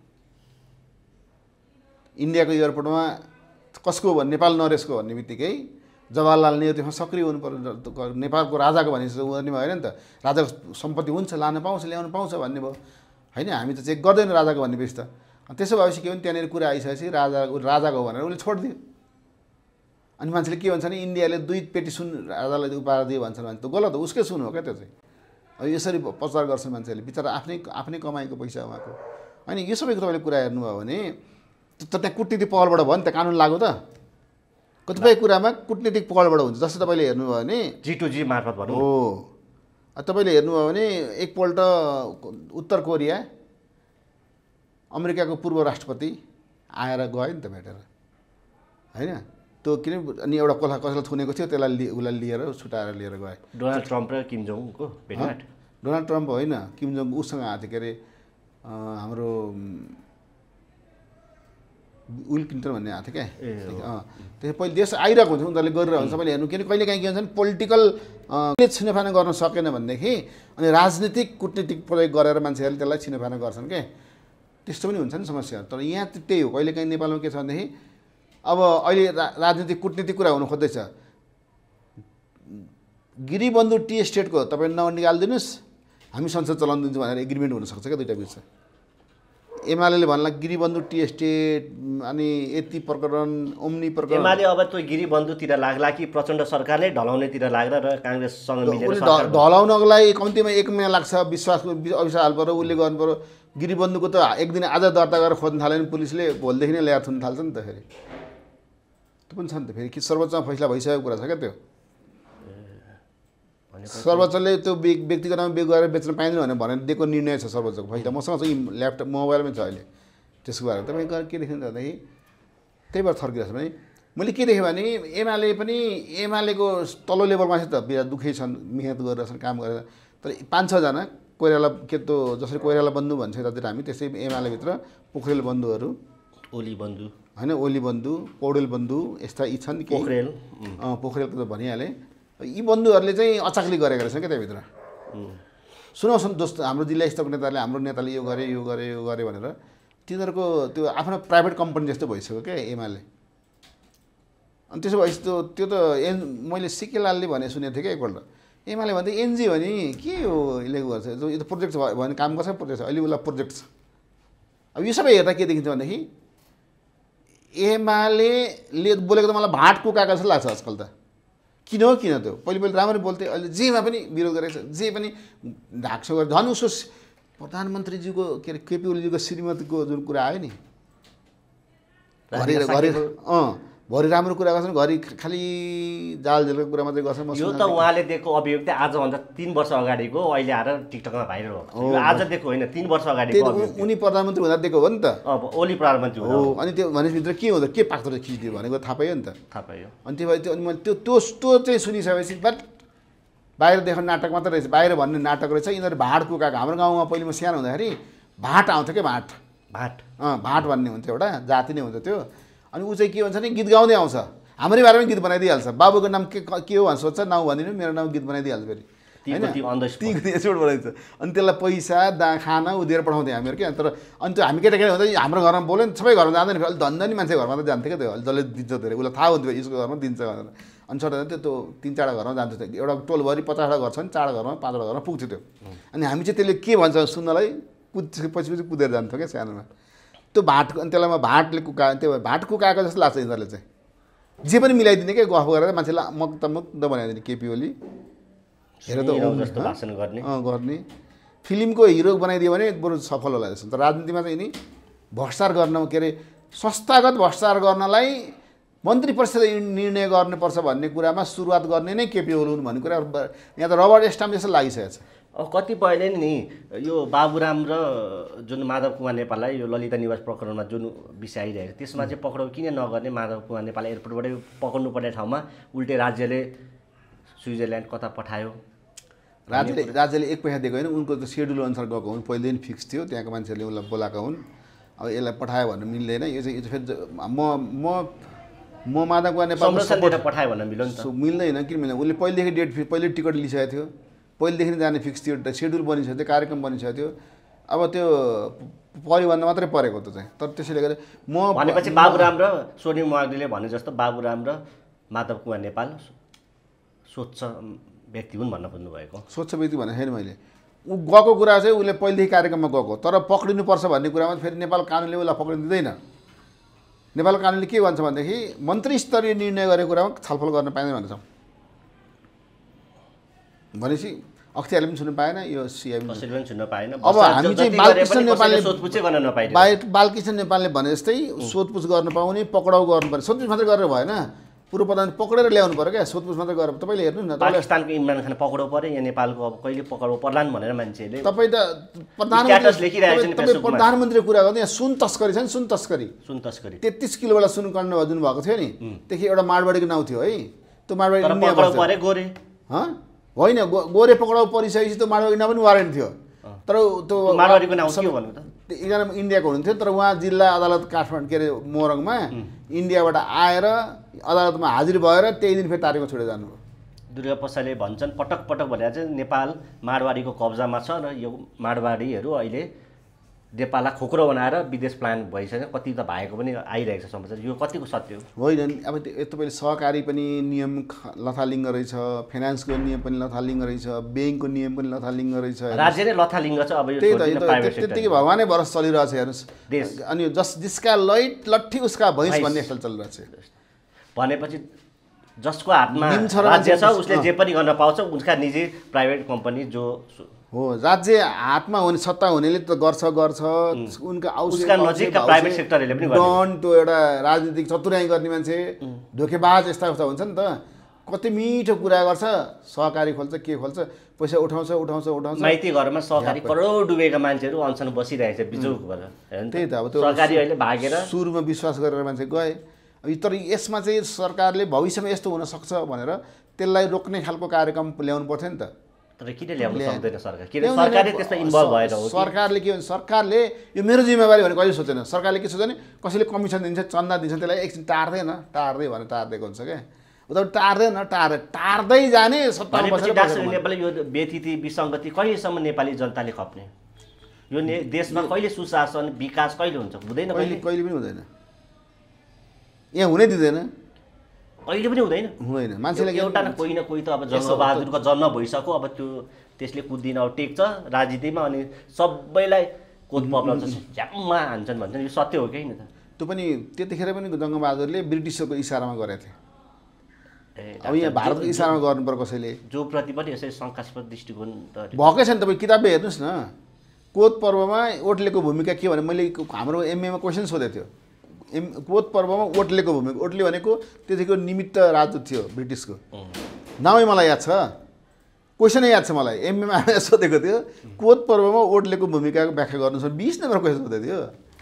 इन्डियाको एयरपोर्टमा कसको हो भने नेपाल नरेशको भन्ने बित्तिकै जवाहरलाल नेहरू त्यसमा सक्रिय हुनु पर्यो नेपालको राजाको भनेपछि उनी भएन नि त राजाको सम्पत्ति हुन्छ लान पाउँछ ल्याउन पाउँछ भन्ने भयो होइन हामी त चेक गर्दैन राजाको भन्नेपछि त त्यसो भएपछि के भने त्यहाँनिर कुरा आइसकेपछि राजाको भनेर उसले छोडिदियो अनि मान्छेले के भन्छ भने इन्डियाले 2 पेटी सुन राजालाई उपहार दियो भन्छन् भने त गलत हो उसकै सुन हो क्या त्यो चाहिँ अब यसरी प्रचार गर्छन् मान्छेले बिचरा आफ्नै कमाइको पैसा उहाँको होइन यो सबैको तपाईँले कुरा हेर्नुभयो भने त त्यहाँ कुटनीतिक पहलबाट भयो नि त कानुन लागु त कतिपय कुरामा कुटनीतिक पहलबाट हुन्छ जस्तै तपाईँले हेर्नुभयो भने G2G मार्फत भनौँ हो तपाईँले हेर्नुभयो भने एकपल्ट उत्तर कोरिया अमेरिकाको पूर्व राष्ट्रपति आएर गयो नि त भेटेर होइन त्यो किन अनि एउटा कसैलाई थुनेको थियो त्यसलाई उसलाई लिएर छुटाएर लिएर गए डोनाल्ड ट्रम्प र किम जोङको भेटघाट डोनाल्ड ट्रम्प होइन किम जोङ उसँग आएको थियो के अरे हाम्रो विल क्लिन्टन भन्ने आएको थियो क्या त्यो पहिले देश आइरहेको हुन्छ उनीहरूले गरिरहेको हुन्छ तपाईँले हेर्नु किन कहिले काहीँ के हुन्छ भने पोलिटिकल छिनोफानो गर्न सकेन भनेदेखि अनि राजनीतिक कुटनीतिक प्रयोग गरेर मान्छेहरूले त्यसलाई छिनोफानो गर्छन् के त्यस्तो पनि हुन्छ नि समस्या तर यहाँ त्यही हो कहिले काहीँ नेपालमा के छ भनेदेखि अब अहिले राजनीतिक कुटनीतिक कुरा हुनु खोज्दैछ गिरिबन्धु टी एस्टेटको तपाईँ निकालिदिनुहोस् हामी संसद चलाउन दिन्छौँ भनेर एग्रिमेन्ट हुनसक्छ क्या दुईवटा बिच एमाले भन्ला गिरिबन्धु टी एस्टेट अनि यति प्रकरण ओम्नी प्रकरण एमाले अब त्यो गिरिबन्धुतिर लाग्ला कि प्रचण्ड सरकारले ढलाउनेतिर लाग्ला र काङ्ग्रेससँग मिलेर ढलाउनको लागि कम्तीमा 1 महिना लाग्छ विश्वासको अविश्वास हाल्नु पऱ्यो उसले गर्नु पऱ्यो गिरिबन्धुको त एक दिन आज दर्ता गरेर खोज्न थाल्यो भने पुलिसले भोलिदेखि नै ल्याएर थुन्न थाल्छ नि त फेरि त्यो पनि छ नि त फेरि कि सर्वोच्चमा फैसला भइसकेको कुरा छ क्या त्यो सर्वोच्चले त्यो व्यक्तिगत नाममा गरेर बेच्न पाइँदैन भनेर दिएको निर्णय छ सर्वोच्चको फैसला मसँग चाहिँ ल्यापटप मोबाइलमै छ अहिले त्यसको बारेमा तपाईँ के देख्नु भन्दाखेरि त्यही भएर थर्किरहेको छ भने मैले के देखेँ भने एमालेको तल्लो लेभलमा चाहिँ त दुःखै छन् मिहिनेत गरिरहेछन् काम गरेर तर 5-6 जना कोइराला के त्यो जसरी कोइराला बन्धु भन्छ यतातिर हामी त्यसै एमालेभित्र पोखरेल बन्धुहरू ओली बन्धु होइन ओली बन्धु पौडेल बन्धु यस्ता यी छन् कि पोखरेलको त भनिहालेँ यी बन्धुहरूले चाहिँ अचाकली गरेका रहेछन् क्या त्यहाँभित्र सुनाउँछन् जस्तो हाम्रो जिल्ला स्तरको नेताले हाम्रो नेताले यो गरे भनेर तिनीहरूको त्यो आफ्नो प्राइभेट कम्पनी जस्तो भइसक्यो क्या एमाले अनि त्यसो भएपछि त्यो त मैले सिकेलालले भने सुनेको थिएँ क्या एकपल्ट एमाले भन्दा एनजिओ हो नि के हो यसले गर्छ यो त प्रोजेक्ट भयो भने काम गर्छ प्रोजेक्ट छ अहिले उसलाई प्रोजेक्ट छ अब यो सबै हेर्दा के देखिन्छ भनेदेखि एमाले बोलेको त मलाई भाट कुकाएको जस्तो लाग्छ आजकल त किन त्यो पहिले राम्ररी बोल्थे अहिले जेमा पनि विरोध गरेको छ जे पनि ढाकछो गरेर झन् उसको प्रधानमन्त्रीज्यूको के अरे केपी ओलीज्यूको श्रीमतीको जुन कुरा आयो नि भरि राम्रो कुरा गर्छन् घरि खालि जालजेलको कुरा मात्रै गर्छन् यो त उहाँले दिएको अभिव्यक्ति आजभन्दा 3 वर्ष अगाडिको अहिले आएर टिकटकमा भाइरल हो आज दिएको होइन 3 वर्ष अगाडिको उनी प्रधानमन्त्री हुँदा दिएको हो नि त अब ओली प्रधानमन्त्री हो अनि त्यो भनेभित्र के हुँदा के पाक्दो रहेछ खिचिदियो भनेको थाहा पायो नि त थाहा पायो अनि त्यो भए त्यो अनि मैले त्यो चाहिँ सुनिसकेपछि बट बाहिर देखाउने नाटक मात्रै रहेछ बाहिर भन्ने नाटक रहेछ यिनीहरू भाट कुकाएको हाम्रो गाउँमा पहिले म सानो हुँदाखेरि भाट आउँथ्यो क्या भाट भन्ने हुन्थ्यो एउटा जाति नै हुन्छ त्यो अनि ऊ चाहिँ के भन्छ नि गीत गाउँदै आउँछ हाम्रै बारेमा गीत बनाइदिइहाल्छ बाबुको नाम के हो भनेर सोध्छ नाउँ भनिदिनु मेरो नाम गीत बनाइदिइहाल्छ फेरि होइन बनाइदिन्छ अनि त्यसलाई पैसा खाना उदिएर पठाउँथ्यो हामीहरू क्या तर अनि त्यो हामी केटाकेटी हुँदा हाम्रो घरमा बोल्यो नि सबै घरमा जाँदैन फेरि अलिक धनी मान्छे घरमा त जान्थ्यो क्या त्यो जसले दिन्छ धेरै उसलाई थाहा हुन्थ्यो यसको घरमा दिन्छ भनेर अनि छोटा त्यो 3-4 घरमा जान्थ्यो एउटा टोलभरि 50 घर छ नि 4 घरमा 5 घरमा पुग्थ्यो त्यो अनि हामी चाहिँ त्यसले के भन्छ सुन्नलाई पछि कुदेर जान्थ्यो क्या सानोमा त्यो भाट अनि त्यसलाई म भाटले त्यो भाट कुकाएको जस्तो लाग्छ यिनीहरूले चाहिँ जे पनि मिलाइदिने क्या गफ गरेर मान्छेलाई मक्त बनाइदिने केपी ओली हेर त गर्ने फिल्मको हिरो बनाइदियो भने बरु सफल होला जस्तो तर राजनीतिमा चाहिँ यिनी भ्रष्टाचार गर्न के अरे संस्थागत भ्रष्टाचार गर्नलाई मन्त्री परिषद निर्णय गर्नुपर्छ भन्ने कुरामा सुरुवात गर्ने नै केपी ओली हुन् भन्ने कुरा यहाँ त रबर स्टाम्प जस्तो लागिसकेको छ कतिपयले नि यो बाबुराम र जुन माधव कुमार नेपाललाई यो ललिता निवास प्रकरणमा जुन विषय आइरहेको त्यसमा चाहिँ पक्राउ किन नगर्ने माधव कुमार नेपाललाई एयरपोर्टबाटै पकाउनु पर्ने ठाउँमा उल्टे राज्यले स्विजरल्यान्ड कता पठायो राज्यले 1 पैसा दिएको होइन उनको त सेड्युल अनुसार गएको हुन् पहिलेदेखि फिक्स थियो त्यहाँको मान्छेहरूले उसलाई बोलाएको हुन् अब यसलाई पठायो भन्नु मिल्दैन यो चाहिँ फेरि म म माधव कुमार नेपालको संरक्षण दिएर पठायो भन्न मिल्यो नि त। मिल्दैन, किन मिल्दैन? उसले पहिलेदेखि पहिले टिकट लिइसकेको थियो, पहिलेदेखि जाने फिक्स थियो, सेड्युल बनिसकेको थियो, कार्यक्रम बनिसकेको थियो। अब त्यो परिबन्ध मात्रै परेको त चाहिँ। तर त्यसैले गर्दा म भनेपछि बाबुराम र स्वर्णिम वाग्देले भने जस्तो बाबुराम र माधव कुमार नेपाल स्वच्छ व्यक्ति हुन् भन्न खोज्नु भएको। स्वच्छ व्यक्ति भनेको छैन मैले। ऊ गएको कुरा चाहिँ उसले पहिलेदेखि कार्यक्रममा गएको, तर पक्रिनुपर्छ भन्ने कुरामा फेरि नेपाल कानुनले उसलाई पक्रिन दिँदैन। नेपाल कानुनले के भन्छ भनेदेखि मन्त्री स्तरीय निर्णय गरेको कुरामा छलफल गर्न पाइँदैन भन्छ। भनेपछि अख्तियारले पनि सुन्न पाएन, यो सिआई कसैले पनि सुन्न पाएन। अब हामी चाहिँ बालकृष्ण नेपालले सोधपुछै गर्न नपाइने। बालकृष्ण नेपालले भने जस्तै सोधपुछ गर्न पाउने, पक्राउ गर्नु पर्ने। सोधपुछ मात्रै गरेर भएन, पूर्व प्रधान पक्रेर ल्याउनु पर्यो क्या। सोधपुछ मात्रै गरेर तपाईँले हेर्नु न, पाकिस्तानको इमरान खान पक्राउ पऱ्यो, यहाँ नेपालको अब कहिले पक्राउ पर्लान् भनेर मान्छेले तपाईँ त प्रधानमन्त्रीको कुरा गर्दा यहाँ सुन तस्करी छ नि, सुन तस्करी 33 किलोबाट सुन कण्ड जुन भएको थियो नि, त्यसको एउटा माडवाडीको नाउँ थियो है। त्यो माडवाडी होइन, गोरे पक्राउ परिसकेपछि त्यो माडवाडी नाम पनि वारेन्ट थियो। तर त्यो माडवाडीको नाउँ के भन्नु त? एकजना इन्डियाको हुनुहुन्थ्यो, तर उहाँ जिल्ला अदालत काठमाडौँ के अरे मोरङमा इन्डियाबाट आएर अदालतमा हाजिर भएर त्यही दिन फेरि तारिकमा छोडेर जानुभयो। दुर्गा प्रसादले भन्छन् पटक पटक भनेर चाहिँ नेपाल माडवाडीको कब्जामा छ र यो माडवाडीहरू अहिले नेपाललाई खोक्रो बनाएर विदेश प्लान भइसक्यो। कति त भएको पनि आइरहेको छ समाचार, यो कतिको सत्य हो? होइन, अब तपाईँले सहकारी पनि नियम लथालिङ्ग रहेछ, फाइनेन्सको नियम पनि लथालिङ्ग रहेछ, ब्याङ्कको नियम पनि लथालिङ्ग रहेछ। राज्य नै लथालिङ्ग छ। अब यो त्यतिकै भगवानै बरस चलिरहेछ हेर्नुहोस् देश। अनि जिसका लट्ठी उसका भैँस भन्ने खेल चलिरहेछ। भनेपछि जसको हातमा राज्य छ उसले जे पनि गर्न पाउँछ, उसका निजी प्राइभेट कम्पनी जो हो राज्य हातमा हुने सत्ता हुनेले त गर्छ उनका उसका नजिकका प्राइभेट सेक्टरहरूले पनि डन त्यो एउटा राजनीतिक चतुर्याइ गर्ने मान्छे ढोकेबाज यस्ता हुन्छ नि त। कति मिठो कुरा गर्छ, सहकारी खोल्छ, के खोल्छ, पैसा उठाउँछ। माइती घरमा सहकारी करोड डुबेका मान्छेहरू अनसन बसिरहेछ बिजोग भएर। त्यही त अब त्यो सहकारी अहिले भागेर सुरुमा विश्वास गरेर मान्छे गए। तर यसमा चाहिँ सरकारले भविष्यमा यस्तो हुन सक्छ भनेर त्यसलाई रोक्ने खालको कार्यक्रम ल्याउनु पर्थ्यो नि त। तर किन ल्याउनु सक्दैन सरकार? किन सरकारले त्यसमा इन्भल्भ भएर हो? सरकारले के भन्छ, सरकारले यो मेरो जिम्मेवारी भने कहिले सोचेन। सरकारले के सोच्छ भने कसैले कमिसन दिन्छ, चन्दा दिन्छ, त्यसलाई एकछिन टार्दै भनेर टार्दिएको हुन्छ क्या। उता टार्दै जाने सत्तामा बसेर नेपाली यो व्यथिति विसङ्गति कहिलेसम्म नेपाली जनताले खप्ने? यो देशमा कहिले सुशासन विकास कहिले हुन्छ? हुँदैन, कहिले पनि हुँदैन, यहाँ हुनै दिँदैन, कहिले पनि हुँदैन। मान्छेलाई एउटा न कोही त अब जङ्गबहादुरको जन्म भइसक्यो, अब त्यसले कुद्दिन अब टेक्छ राजनीतिमा, अनि सबैलाई कोद पब्लम झ्याम्मा हान्छन् भन्छन्। यो सत्य हो कि होइन त? त्यो पनि त्यतिखेर पनि जङ्गबहादुरले ब्रिटिसको इसारामा गरेको थियो। अब यहाँ भारतको इसारामा गर्नु पर्यो कसैले, जो प्रति पनि यसरी शङ्कास्पद दृष्टिकोण भएकै छ नि। तपाईँ किताबले हेर्नुहोस् न, कोद पर्वमा ओटलेको भूमिका के भने मैले हाम्रो एमएमा क्वेसन सोधेको थियो। कोद पर्वमा ओटलेको भूमिका, ओटले भनेको त्यतिको निमित्त राजदूत थियो ब्रिटिसको, नामै मलाई याद छ, क्वेसनै याद छ मलाई, एमएमा सोधेको थियो। कोद पर्वमा ओटलेको भूमिकाको व्याख्या गर्नुहोस्, 20 नम्बर क्वेसन सोधेको थियो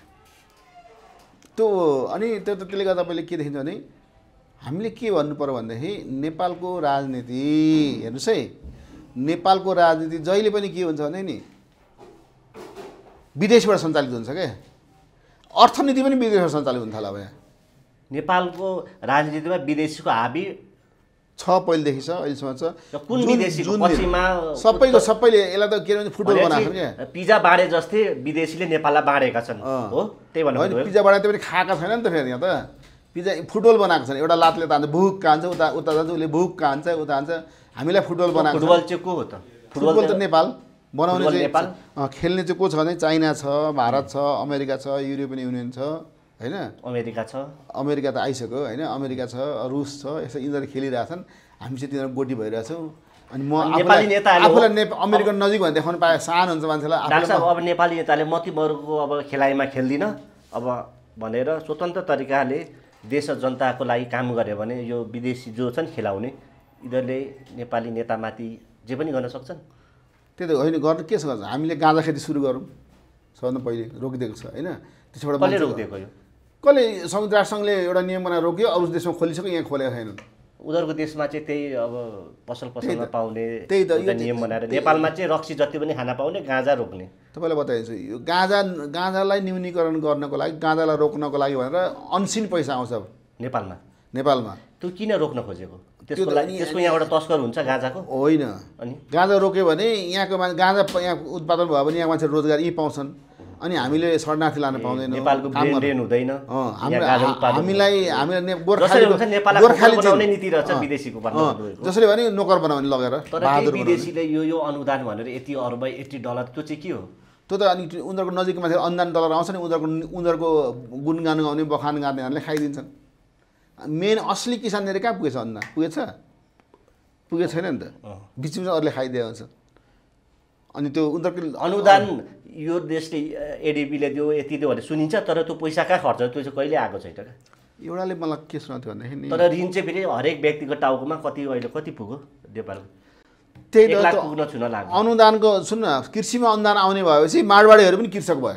त्यो। अनि त्यसले गर्दा तपाईँले के देखिन्छ भने हामीले के भन्नु पर्यो भनेदेखि नेपालको राजनीति हेर्नुहोस् है, नेपालको राजनीति जहिले पनि के हुन्छ भने नि विदेशबाट सञ्चालित हुन्छ क्या। अर्थनीति पनि विदेशबाट सञ्चालित हुन थाल्यो अब यहाँ। नेपालको राजनीतिमा विदेशीको हाबी छ, पहिलेदेखि छ, अहिलेसम्म छ। कुन विदेशीको? पश्चिममा सबैले यसलाई त के भन्छ फुटबल बनाएको छ क्या। पिज्जा बाँडे जस्तै विदेशीले नेपाललाई बाँडेका छन् हो, त्यही भन्नु। पिज्जा बाँडे पनि खाएका छैन नि त फेरि। यहाँ त पिज्जा फुटबल बनाएको छ, एउटा लातले तान्छ भुक कान्छ, उता जान्छ, उसले भुक कान्छ, उता हान्छ। हामीलाई फुटबल बनाएको। फुटबल चाहिँ को हो त? फुटबल त नेपाल बनाउने चाहिँ, खेल्ने चाहिँ को छ भने चाइना छ, भारत छ, अमेरिका छ, युरोपियन युनियन छ होइन, अमेरिका छ, अमेरिका त आइसक्यो होइन, अमेरिका छ, रुस छ, यसो यिनीहरू खेलिरहेछन्, हामी चाहिँ तिनीहरू गोटी भइरहेछौँ। अनि म आफूलाई अमेरिकन नजिक भने देखाउनु पाए सानो हुन्छ मान्छेलाई। डाक्टर साहब, अब नेपाली नेताले म तिमीहरूको अब खेलाइमा खेल्दिनँ अब भनेर स्वतन्त्र तरिकाले देश र जनताको लागि काम गऱ्यो भने यो विदेशी जो छन् खेलाउने, यिनीहरूले नेपाली नेतामाथि जे पनि गर्न सक्छन्। त्यही त होइन, गर्नु के छ, हामीले गाँजा खेती सुरु गरौँ, सबभन्दा पहिले रोकिदिएको छ होइन। त्यसबाट कसले रोकिदिएको? यो कसले? संयुक्त राष्ट्रसङ्घले एउटा नियम बनाएर रोक्यो, अरू देशमा खोलिसक्यो, यहाँ खोलेको छैन। उनीहरूको देशमा चाहिँ त्यही अब पसलमा पाउने त्यही त नियम बनाएर, नेपालमा चाहिँ रक्सी जति पनि खान पाउने, गाँजा रोक्ने। तपाईँलाई बताइदिन्छु, यो गाँजालाई न्यूनीकरण गर्नको लागि, गाँजालाई रोक्नको लागि भनेर अनसिन पैसा आउँछ नेपालमा। नेपालमा। त्यो किन रोक्न खोजेको? त्यसको लागि त्यसको यहाँबाट तस्कर हुन्छ गाँजाको? होइन, अनि गाँजा रोक्यो भने यहाँको गाँजा यहाँ उत्पादन भयो भने यहाँ मान्छे रोजगार यहीँ पाउँछन्, अनि हामीले शरणार्थी लान पाउँदैनौँ, नेपालको ब्रेन ड्रेन हुँदैन। हामीलाई बनाउने नीति रहेछ विदेशीको जसले भने नोकर बनाउने लगेर। तर विदेशीले यो अनुदान भनेर यति अर्ब $80 त्यो चाहिँ के हो? त्यो त अनि उनीहरूको नजिकको मान्छे अनुदान डलर आउँछ नि, उनीहरूको गुणगान गाउने बखान गार्नेहरूले खाइदिन्छन्। मेन असली किसानहरू कहाँ पुगेछ? अनुदान पुगेको छैन नि त, बिचमा अरूले खाइदिएको हुन्छ। अनि त्यो उनीहरूको अनुदान यो देशले एडिबीले दियो यति दियो भने सुनिन्छ, तर त्यो पैसा कहाँ खर्च त्यो चाहिँ कहिले आएको छैन क्या। एउटाले मलाई के सुनाउँथ्यो भन्दाखेरि तर ऋण चाहिँ फेरि हरेक व्यक्तिको टाउकोमा अहिले कति पुग्यो नेपालको? त्यही 1 लाख पुग्न छुन लाग्यो। अनुदानको सुन्न, कृषिमा अनुदान आउने भएपछि माडवाडीहरू पनि कृषक भयो,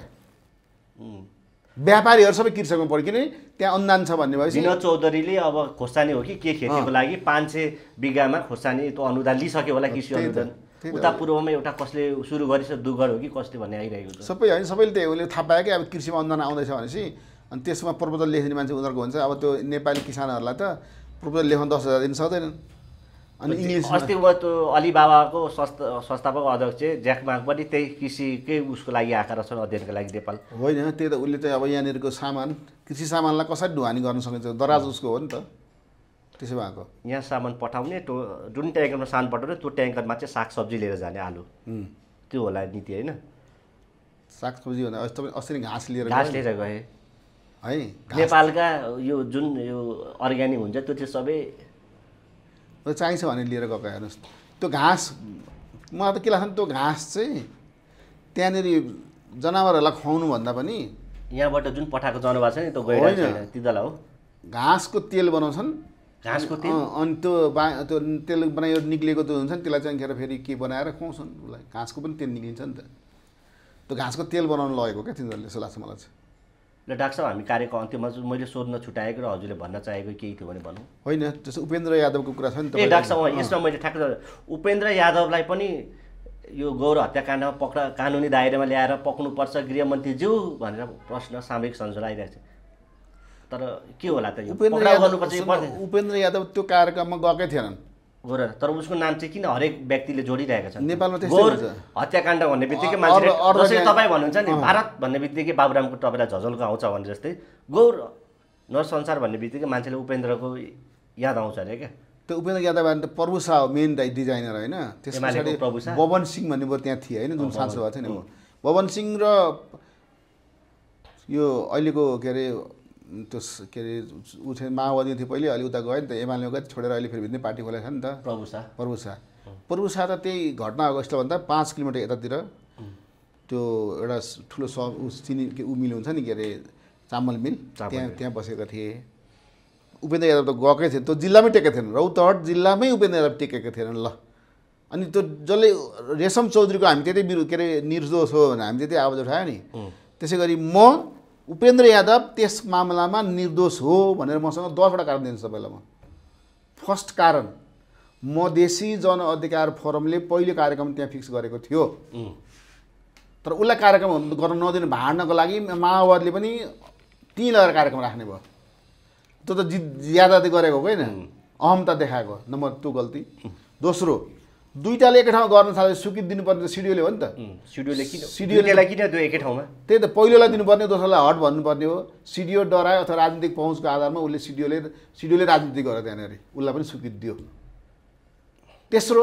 व्यापारीहरू सबै कृषकमा पऱ्यो, किनभने त्यहाँ अनुदान छ भन्ने भएपछि। विनोद चौधरीले अब खोर्सानी हो कि के खेतीको लागि 500 बिघामा खोर्सानी त्यो अनुदान लिइसक्यो होला, कृषि अनुदान। उता पूर्वमा एउटा कसले सुरु गरेछ, दुगड हो कि कसले भन्ने आइरहेको छ। सबै होइन, सबैले त्यही उसले थाहा पायो कि अब कृषिमा अनुदान आउँदैछ भनेपछि, अनि त्यसमा प्रपोजल लेखिदिने मान्छे उनीहरूको हुन्छ। अब त्यो नेपाली किसानहरूलाई त प्रपोजल लेख्न 10,000 दिन सक्दैनन्। अनि इङ्ग्लिस अस्ति म त्यो अलिबाबाको संस्थापक अध्यक्ष ज्याक माग पनि त्यही कृषिकै उसको लागि आएका रहेछन् अध्ययनको लागि नेपाल। होइन, त्यही त उसले चाहिँ अब यहाँनिरको सामान, कृषि सामानलाई कसरी ढुवानी गर्न सकिन्छ, दराज उसको हो नि त। त्यसो भएको यहाँ सामान पठाउने जुन ट्याङ्करमा सामान पठाउने त्यो ट्याङ्करमा चाहिँ सागसब्जी लिएर जाने, आलु, त्यो होला नीति होइन? सागसब्जी भन्दा अस्ति घाँस लिएर गए है। नेपालका यो जुन यो अर्ग्यानिक हुन्छ त्यो चाहिँ सबै चाहिन्छ भने लिएर गएको। हेर्नुहोस् त्यो घाँस, मलाई त के लाग्छ त्यो घाँस चाहिँ त्यहाँनिर जनावरहरूलाई खुवाउनु भन्दा पनि यहाँबाट जुन पठाएको जनावर छ नि त्यो गइरहेको छैन, तिनीहरूलाई हो घाँसको तेल बनाउँछन्। घाँसको तेल अनि त्यो तेल बनाएर निक्लिएको त्यो हुन्छ नि, त्यसलाई चाहिँ फेरि के बनाएर खुवाउँछन् उसलाई। घाँसको पनि तेल निक्लिन्छ नि त, त्यो घाँसको तेल बनाउनु लगेको क्या तिनीहरूले, जस्तो लाग्छ मलाई चाहिँ। ल डाक्टर साहब, हामी कार्यको अन्त्यमा मैले सोध्न छुट्याएको र हजुरले भन्न चाहेको केही थियो भने भनौँ। होइन, जस्तो उपेन्द्र यादवको कुरा छ नि त। डाक्टर साहब, यसमा मैले ठ्याक्क उपेन्द्र यादवलाई पनि यो गौर हत्याकाण्डमा कानुनी दायरामा ल्याएर पक्नुपर्छ गृहमन्त्रीज्यू भनेर प्रश्न सामूहिक संशोधन आइरहेको छ। तर के होला त यो? उपेन्द्र यादव त्यो कार्यक्रममा गएकै थिएनन् गौर, तर उसको नाम चाहिँ किन हरेक व्यक्तिले जोडिरहेको छ? नेपालमा त्यस्तै गौर हुन्छ। हत्याकाण्ड भन्ने बित्तिकै मान्छेले, जसरी तपाईँ भन्नुहुन्छ नि भारत भन्ने बित्तिकै बाबुरामको तपाईँलाई झझल्को आउँछ भने जस्तै गौर नरसंसार भन्ने बित्तिकै मान्छेले उपेन्द्रको याद आउँछ अरे क्या। त्यो उपेन्द्र यादव त प्रभु शाह मेन डिजाइनर होइन, त्यस पछाडि बबन सिंह भन्ने त्यहाँ थिए होइन, जुन सांसद भएको थियो नि। बबन सिंह र यो अहिलेको के अरे त्यो के अरे ऊ चाहिँ माओवादी थियो पहिले, अहिले उता गयो नि त, एमाले गयो छोडेर अहिले फेरि भित्रै पार्टी खोलेको छ नि त प्रभु शाह त त्यही घटना भएको जस्तो भन्दा 5 किलोमिटर यतातिर त्यो एउटा ठुलो चिनी ऊ मिल हुन्छ नि, के अरे चामल मिल, त्यहाँ बसेका थिए। उपेन्द्र यादव त गएकै थिएन, त्यो जिल्लामै टेकेको थिएन, रौतहट जिल्लामै उपेन्द्र यादव टेकेको थिएनन् ल। अनि त्यो जसले रेशम चौधरीको हामी त्यतै के अरे निर्दोष हो भने हामी त्यतै आवाज उठायो नि, त्यसै गरी म उपेन्द्र यादव त्यस मामलामा निर्दोष हो भनेर मसँग 10वटा कारण दिन्छु तपाईँलाई म। फर्स्ट कारण, मधेसी जनअधिकार फोरमले पहिलो कार्यक्रम त्यहाँ फिक्स गरेको थियो, तर उसलाई कार्यक्रम गर्न नदिनु भाड्नको लागि माओवादीले पनि त्यहीँ लगेर कार्यक्रम राख्ने भयो। त्यो त ज्यादा गरेको होइन, अहमता देखाएको नम्बर 2 गल्ती। दोस्रो, दुईटाले एकै ठाउँमा गर्न थाले स्वीकृति दिनुपर्ने त सिडिओले हो नि त। सिडिओलाई किन त्यो एकै ठाउँमा? त्यही त, पहिलोलाई दिनुपर्ने, दोस्रोलाई हट भन्नुपर्ने हो। सिडिओ डरायो अथवा राजनीतिक पहुँचको आधारमा उसले सिडिओले राजनीति गर्यो त्यहाँनिर, उसलाई पनि स्वीकृति दियो। तेस्रो,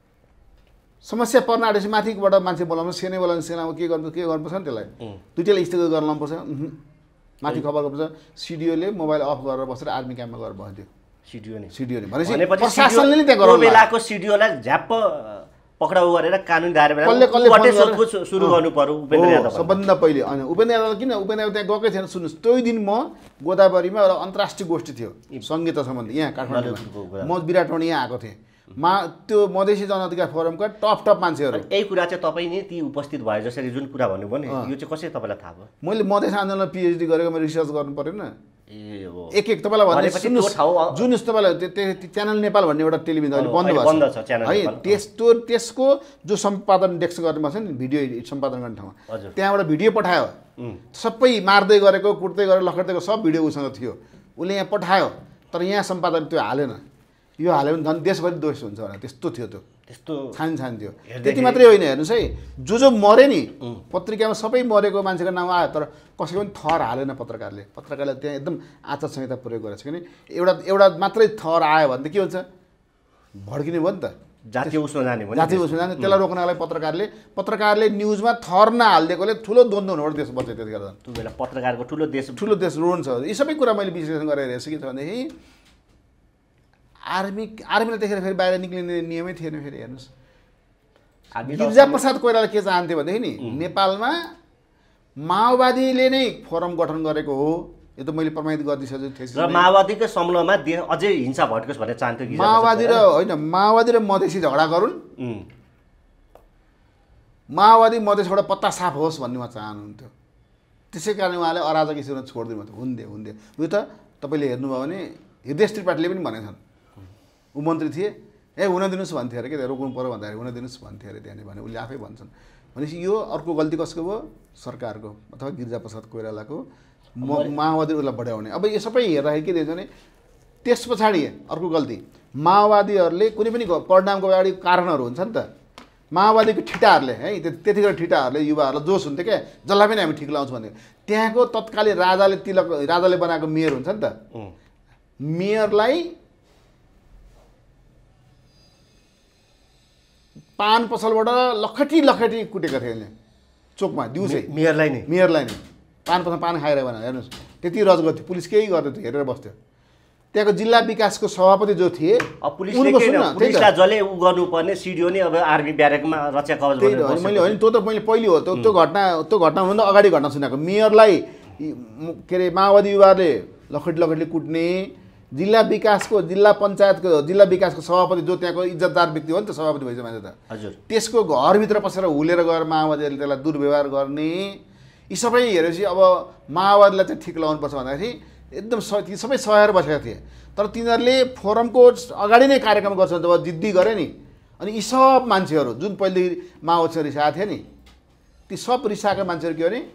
समस्या पर्न आँटेपछि माथिबाट मान्छे बोलाउनु, सेनै बोलाउनु, सेनामा के गर्नुपर्छ नि त्यसलाई, दुईटाले स्थगित गर्न लानुपर्छ, माथि खबर गर्नुपर्छ। सिडिओले मोबाइल अफ गरेर बसेर आर्मी क्याम्पमा गएर बस्यो सिडिओले भनेपछि प्रशासनले नि त्यहाँ गराउनु बेलाको सिडिओलाई झ्याप्प पक्राउ गरेर कानुनी दायरामा सुरु गर्नु पर्यो उपेन्द्र यादव सबभन्दा पहिले। अनि उपेन्द्र यादव किन उपेन्द्र यादव त्यहाँ गएकै थिएन। सुन्नुहोस्, त्यही दिन म गोदावरीमा एउटा अन्तर्राष्ट्रिय गोष्ठी थियो सङ्गीत सम्बन्धी यहाँ काठमाडौँमा, म विराटवाणी यहाँ आएको थिएँ। त्यो मधेसी जनअधिकार फोरमका टप मान्छेहरू। यही कुरा चाहिँ तपाईँ नि ती उपस्थित भयो जसरी जुन कुरा भन्नुभयो नि, यो चाहिँ कसरी तपाईँलाई थाहा भयो? मैले मधेस आन्दोलनमा पिएचडी गरेको, मैले रिसर्च गर्नु परेन। एक तपाईँलाई भन्ने सुन्नुहोस्, जुन तपाईँलाई च्यानल नेपाल भन्ने एउटा टेलिभिजन अहिले बन्द छ है, त्यसको जो सम्पादन डेस्क गर्नुपर्छ नि, भिडियो सम्पादन गर्ने ठाउँमा, त्यहाँबाट भिडियो पठायो, सबै मार्दै गरेको, कुट्दै गरेको, लखड्दै गरेको सब भिडियो उसँग थियो। उसले यहाँ पठायो, तर यहाँ सम्पादन त्यो हालेन, यो हाल्यो भने झन् देशभरि दोष हुन्छ भनेर त्यस्तो थियो त्यो, त्यस्तो छान थियो। त्यति मात्रै होइन, हेर्नुहोस् है, जो मरे नि पत्रिकामा सबै मरेको मान्छेको नाम आयो, तर कसैको पनि थर हालेन पत्रकारले त्यहाँ एकदम आचार संहिता प्रयोग गरेको छ। किन एउटा मात्रै थर आयो भने त के हुन्छ, भड्किने भयो नि त, जातीय उसमा जाने भयो, जातीय उसमा जाने। त्यसलाई रोक्नलाई पत्रकारले न्युजमा थर नहालिदिएकोले ठुलो द्वन्द्व हुनुबाट देश बच्यो। त्यतिखेर त्यो बेला पत्रकारको ठुलो देश रुन्छ। यी सबै कुरा मैले विश्लेषण गरेर हेर्छु के छ भनेदेखि आर्मीलाई देखेर फेरि बाहिर निक्लिने नियमै थिएन। फेरि हेर्नुहोस्, गिरिजाप्रसाद कोइराला के चाहन्थ्यो भनेदेखि नि नेपालमा माओवादीले नै फोरम गठन गरेको हो, यो त मैले प्रमाणित गरिदिइसकेको थिएँ। र माओवादीको समूहमा अझै हिंसा भड्कोस् भन्ने चाहन्थ्यो माओवादी र मधेसी झगडा गरून्, माओवादी मधेसबाट पत्ता साफ होस् भन्ने उहाँ चाहनुहुन्थ्यो। त्यसै कारण उहाँले अराजक ईश्वरमा छोडिदिनु भयो। हुन्थ्यो यो त तपाईँले हेर्नुभयो भने हृदय त्रिपाठीले पनि भनेछन्, ऊ मन्त्री थिए, हुन दिनुहोस् भन्थ्यो अरे, के रोक्नु पऱ्यो भन्दाखेरि हुन दिनुहोस् भन्थ्यो अरे त्यहाँनिर भने उसले आफै भन्छन्। भनेपछि यो अर्को गल्ती कसको भयो, सरकारको अथवा गिरिजाप्रसाद कोइरालाको, माओवादी उसलाई बढाउने। अब यो सबै हेर्दाखेरि के देख्छ भने त्यस पछाडि अर्को गल्ती, माओवादीहरूले कुनै पनि परिणामको अगाडि कारणहरू हुन्छ नि त। माओवादीको ठिटाहरूले है, त्यतिखेर ठिटाहरूले युवाहरूलाई जोस हुन्थ्यो क्या, जसलाई पनि हामी ठिक लाउँछौँ भन्थ्यो। त्यहाँको तत्कालीन राजाले बनाएको मेयर हुन्छ नि त, मेयरलाई पान पसलबाट लखटी कुटेको थियो यसले चोकमा दिउँसै। मेयरलाई नै पान पसल पान खाएर भनेर हेर्नुहोस्, त्यति रजगत थियो, पुलिस केही गर्दै थियो, हेरेर बस्थ्यो। त्यहाँको जिल्ला विकासको सभापति जो थिए, पुलिसलाई जसले उ गर्नुपर्ने सिडिओ नै अब आर्मी ब्यारेकमा रक्षा कवच गरेर मैले त्यो त मैले पहिलो हो त्यो घटना हुनुभन्दा अगाडि घटना सुनेको। मेयरलाई के अरे माओवादी युवाले लखटीले कुट्ने, जिल्ला विकासको सभापति जो त्यहाँको इज्जतदार व्यक्ति हो नि त, सभापति भइसक्यो मान्छे त, हजुर, त्यसको घरभित्र पसेर हुलेर गएर माओवादीहरूले त्यसलाई दुर्व्यवहार गर्ने, यी सबै हेरेपछि अब माओवादीलाई चाहिँ ठिक लगाउनुपर्छ भन्दाखेरि एकदम सबै सहेर बसेका थिए। तर तिनीहरूले फोरमको अगाडि नै कार्यक्रम गर्छन् जब जिद्दी गरे नि, अनि यी सब मान्छेहरू जुन पहिलेदेखि माओवादीसँग रिसाएको थिए नि, ती सब रिसाएका मान्छेहरू के भने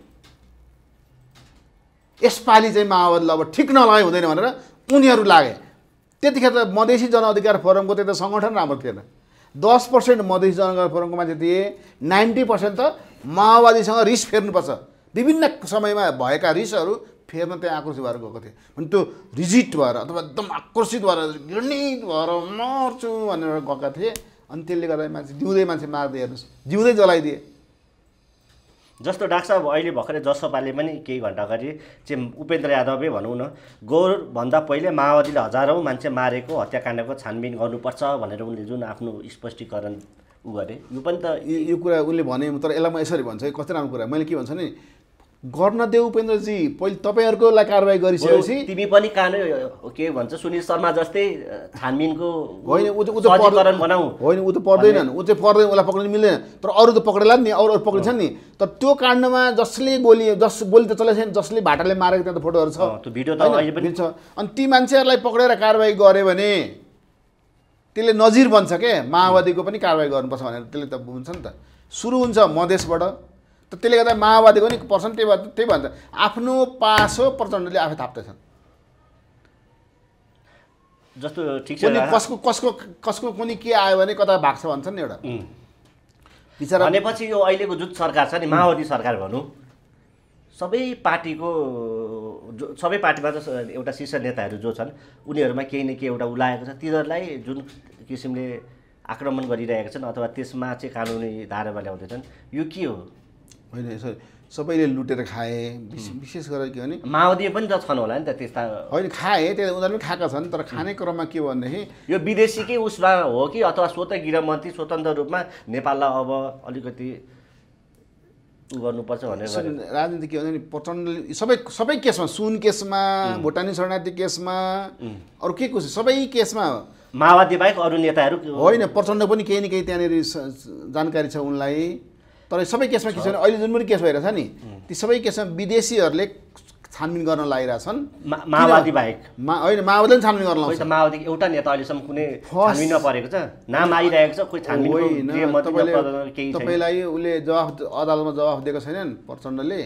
यसपालि चाहिँ माओवादीलाई अब ठिक नलगाइ हुँदैन भनेर उनीहरू लागे। त्यतिखेर त मधेसी जनअधिकार फोरमको त्यो त सङ्गठन राम्रो थिएन। 10% मधेसी जनअधिकार फोरमको मान्छे थिए, 90% त माओवादीसँग रिस फेर्नुपर्छ, विभिन्न समयमा भएका रिसहरू फेर्न त्यहाँ आक्रोशित भएर गएको थिए। अनि त्यो रिजिट भएर अथवा एकदम आक्रोशित भएर घृणित भएर मर्छु भनेर गएका थिए। अनि त्यसले गर्दा जिउँदै मान्छे मारिदिए, हेर्नुहोस्, जिउँदै जलाइदिए। जस्तो डाक्टर साहब अहिले भर्खरै जसपाले पनि केही घन्टा अगाडि चाहिँ उपेन्द्र यादवै भनौँ न, गौरभन्दा पहिले माओवादीले हजारौँ मान्छे मारेको हत्याकाण्डको छानबिन गर्नुपर्छ भनेर उनले जुन आफ्नो स्पष्टीकरण गरे, यो पनि त यो कुरा उनले भने। तर यसलाई म यसरी भन्छु, कति राम्रो कुरा मैले के भन्छु नि, गर्न देऊ उपेन्द्रजी, पहिले तपाईँहरूकोलाई कारवाही गरिसकेपछि तिमी पनि के भन्छ सुनिल शर्मा जस्तै छानबिनको होइन, सजीकरण बनाऊ। होइन, ऊ त पर्दैन, उसलाई पक्रिनु मिल्दैन। तर अरू त पक्रेला नि, अरू पक्रिन्छन् नि। तर त्यो काण्डमा जसले गोली त चलेको छैन, जसले भाटाले मारेको त्यहाँ त फोटोहरू छ, त्यो भिडियो त अहिले पनि छ। अनि ती मान्छेहरूलाई पक्रेर कारवाही गऱ्यो भने त्यसले नजिर बन्छ के, माओवादीको पनि कारवाही गर्नुपर्छ भनेर त्यसले त हुन्छ नि त। सुरु हुन्छ मधेसबाट, त त्यसले गर्दा माओवादीको नि पर्छन्। त्यही भन्छ आफ्नो पासो प्रचण्डले आफै थाप्दैछन्। जस्तो ठिक छ, कसको कुनै के आयो भने कता भाग्छ भन्छन् नि एउटा बिचरा। भनेपछि यो अहिलेको जुन सरकार छ नि, माओवादी सरकार भनौँ, सबै पार्टीमा त एउटा शीर्ष नेताहरू जो छन् उनीहरूमा केही न केही एउटा उलाएको छ। तिनीहरूलाई जुन किसिमले आक्रमण गरिरहेका छन् अथवा त्यसमा चाहिँ कानुनी धारामा ल्याउँदैछन्, यो के हो? होइन, सबैले लुटेर खाए, विशेष गरेर के भने माओवादी पनि त छन् होला नि त त्यस्ता। होइन, खाए, त्यो उनीहरू पनि खाएका छन्। तर खाने क्रममा के भनेदेखि यो विदेशीकै उसमा हो कि अथवा स्वतः गृहमन्त्री स्वतन्त्र रूपमा नेपाललाई अब अलिकति उ गर्नुपर्छ भनेर राजनीति के भने प्रचण्डले सबै केसमा, सुन केसमा, भुटानी शरणार्थी केसमा, अरू के कुछ सबै केसमा माओवादी बाहेक अरू नेताहरू होइन, प्रचण्ड पनि केही न केही त्यहाँनिर जानकारी छ उनलाई। तर सबै केसमा के छ भने अहिले जुन पनि केस भइरहेछ नि, ती सबै केसमा विदेशीहरूले छानबिन गर्न लागिरहेछन्, माओवादी बाहेक। होइन, माओवादीले पनि छानबिन गर्न लाउँछ। माओवादी एउटा नेता अहिलेसम्म कुनै छानबिन नपरेको छ, नाम आइरहेको छ, कोही छानबिन तपाईँलाई उसले अदालतमा जवाफ दिएको छैनन् प्रचण्डले।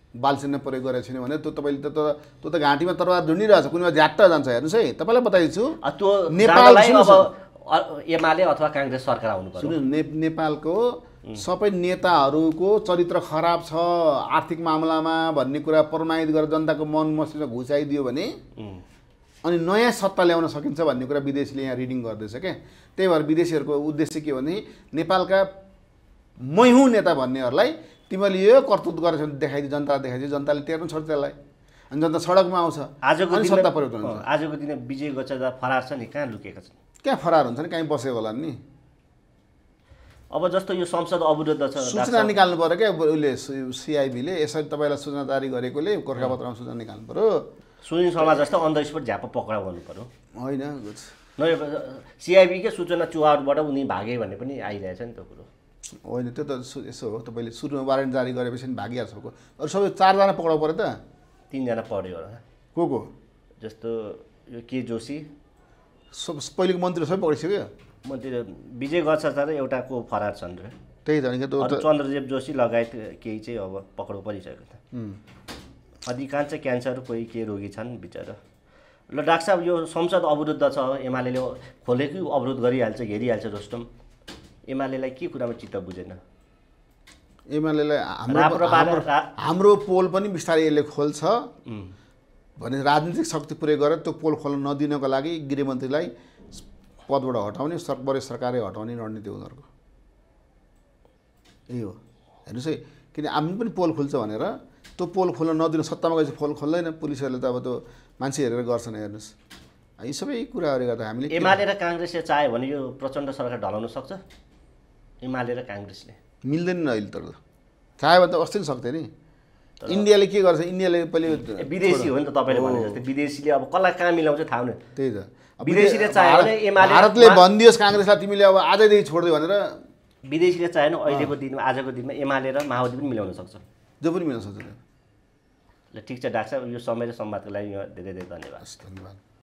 बालसेना प्रयोग गरेको छैन भने तपाईँले त्यो त घाँटीमा तरवार झुन्डिरहेछ, कुनै बेला झ्याट्ट जान्छ। हेर्नुहोस् है, तपाईँलाई बताइदिन्छु, त्यो नेपाल अब एमाले अथवा काङ्ग्रेस सरकार आउनु पर्यो। नेपालको सबै नेताहरूको चरित्र खराब छ आर्थिक मामलामा भन्ने कुरा प्रमाणित गरेर जनताको मन मस्तिष्क घुसाइदियो भने अनि नयाँ सत्ता ल्याउन सकिन्छ भन्ने कुरा विदेशीले यहाँ रिडिङ गर्दैछ क्या। त्यही भएर विदेशीहरूको उद्देश्य के भने नेपालका मै हुँ नेता भन्नेहरूलाई तिमीले यो करतुत गरेछ भने देखाइदियो, जनतालाई देखाइदियो, जनताले टेर्नु छोड्छ त्यसलाई, अनि जनता सडकमा आउँछ, अनि सत्ता परिवर्तन हुन्छ। आजको दिन विजय गच्छदा फरार छ नि, कहाँ लुकेका छन्? कहाँ फरार हुन्छ नि, कहीँ बसेको होला नि। अब जस्तो यो संसद अवरुद्ध छ, सूचना निकाल्नु पऱ्यो क्या उसले, सिआइबीले यसरी तपाईँलाई सूचना जारी गरेकोले गोर्खापत्रमा सूचना निकाल्नु पऱ्यो। सुनिल शर्मा जस्तो अन द स्पोट झ्याप पक्राउ गर्नु पऱ्यो। होइन, सिआइबीकै सूचना चुहावटबाट उनी भागे भन्ने पनि आइरहेछ नि त्यो कुरो। होइन, त्यो त यसो हो, तपाईँले सुरुमा वारेन्ट जारी गरेपछि भागिहाल्छ। अरू सबै 4 जना पक्राउ पऱ्यो त, 3 जना पढ्यो होला। को जस्तो यो के जोशी पहिलेको मन्त्री सबै पक्रिसक्यो। मन्त्री विजय गर्छ तर एउटा को फरार छन् रे, त्यही त नि, चन्द्रदेव जोशी लगायत केही चाहिँ अब पक्राउ परिसकेको छ। अधिकांश क्यान्सर, कोही के रोगी छन् बिचरा। ल डाक्टर साहब, यो संसद अवरुद्ध छ, एमाले खोलेकै अवरोध गरिहाल्छ, हेरिहाल्छ रोस्टम। एमालेलाई के कुरामा चित्त बुझेन? एमालेलाई हाम्रो पोल पनि बिस्तारै यसले खोल्छ भने राजनीतिक शक्ति प्रयोग गरेर त्यो पोल खोल्न नदिनको लागि गृहमन्त्रीलाई पदबाट हटाउने, वरिष्ठ सरकारै हटाउने रणनीति उनीहरूको यही हो। हेर्नुहोस् है, किन हामी पनि पोल खुल्छ भनेर त्यो पोल खोल्न नदिनु, सत्तामा गएपछि पोल खोल्दैन, पुलिसहरूले त अब त्यो मान्छे हेरेर गर्छन्। हेर्नुहोस्, यी सबै कुराहरू गर्दा हामीले एमाले र काङ्ग्रेसले चाह्यो भने यो प्रचण्ड सरकार ढलाउन सक्छ? एमाले र काङ्ग्रेसले मिल्दैन नि अहिले, तर चाह्यो भने त अस्ति नै सक्थ्यो नि। इन्डियाले के गर्छ, इन्डियाले पहिले विदेशी हो नि त, तपाईँले भने जस्तै विदेशीले अब कसलाई कहाँ मिलाउँछ थाहा हुने। त्यही त, विदेशीले चाह्यो भने एमाले, भारतले भनिदियोस् काङ्ग्रेसलाई तिमीले अब आजैदेखि छोड्दियो भनेर। विदेशीले चाह्यो भने अहिलेको दिनमा, आजको दिनमा एमाले र माओवादी पनि मिलाउन सक्छ, जो पनि मिलाउन सक्छ। ल ठिक छ डाक्टर साहब, यो समय र संवादको लागि धेरै धेरै धन्यवाद। धन्यवाद।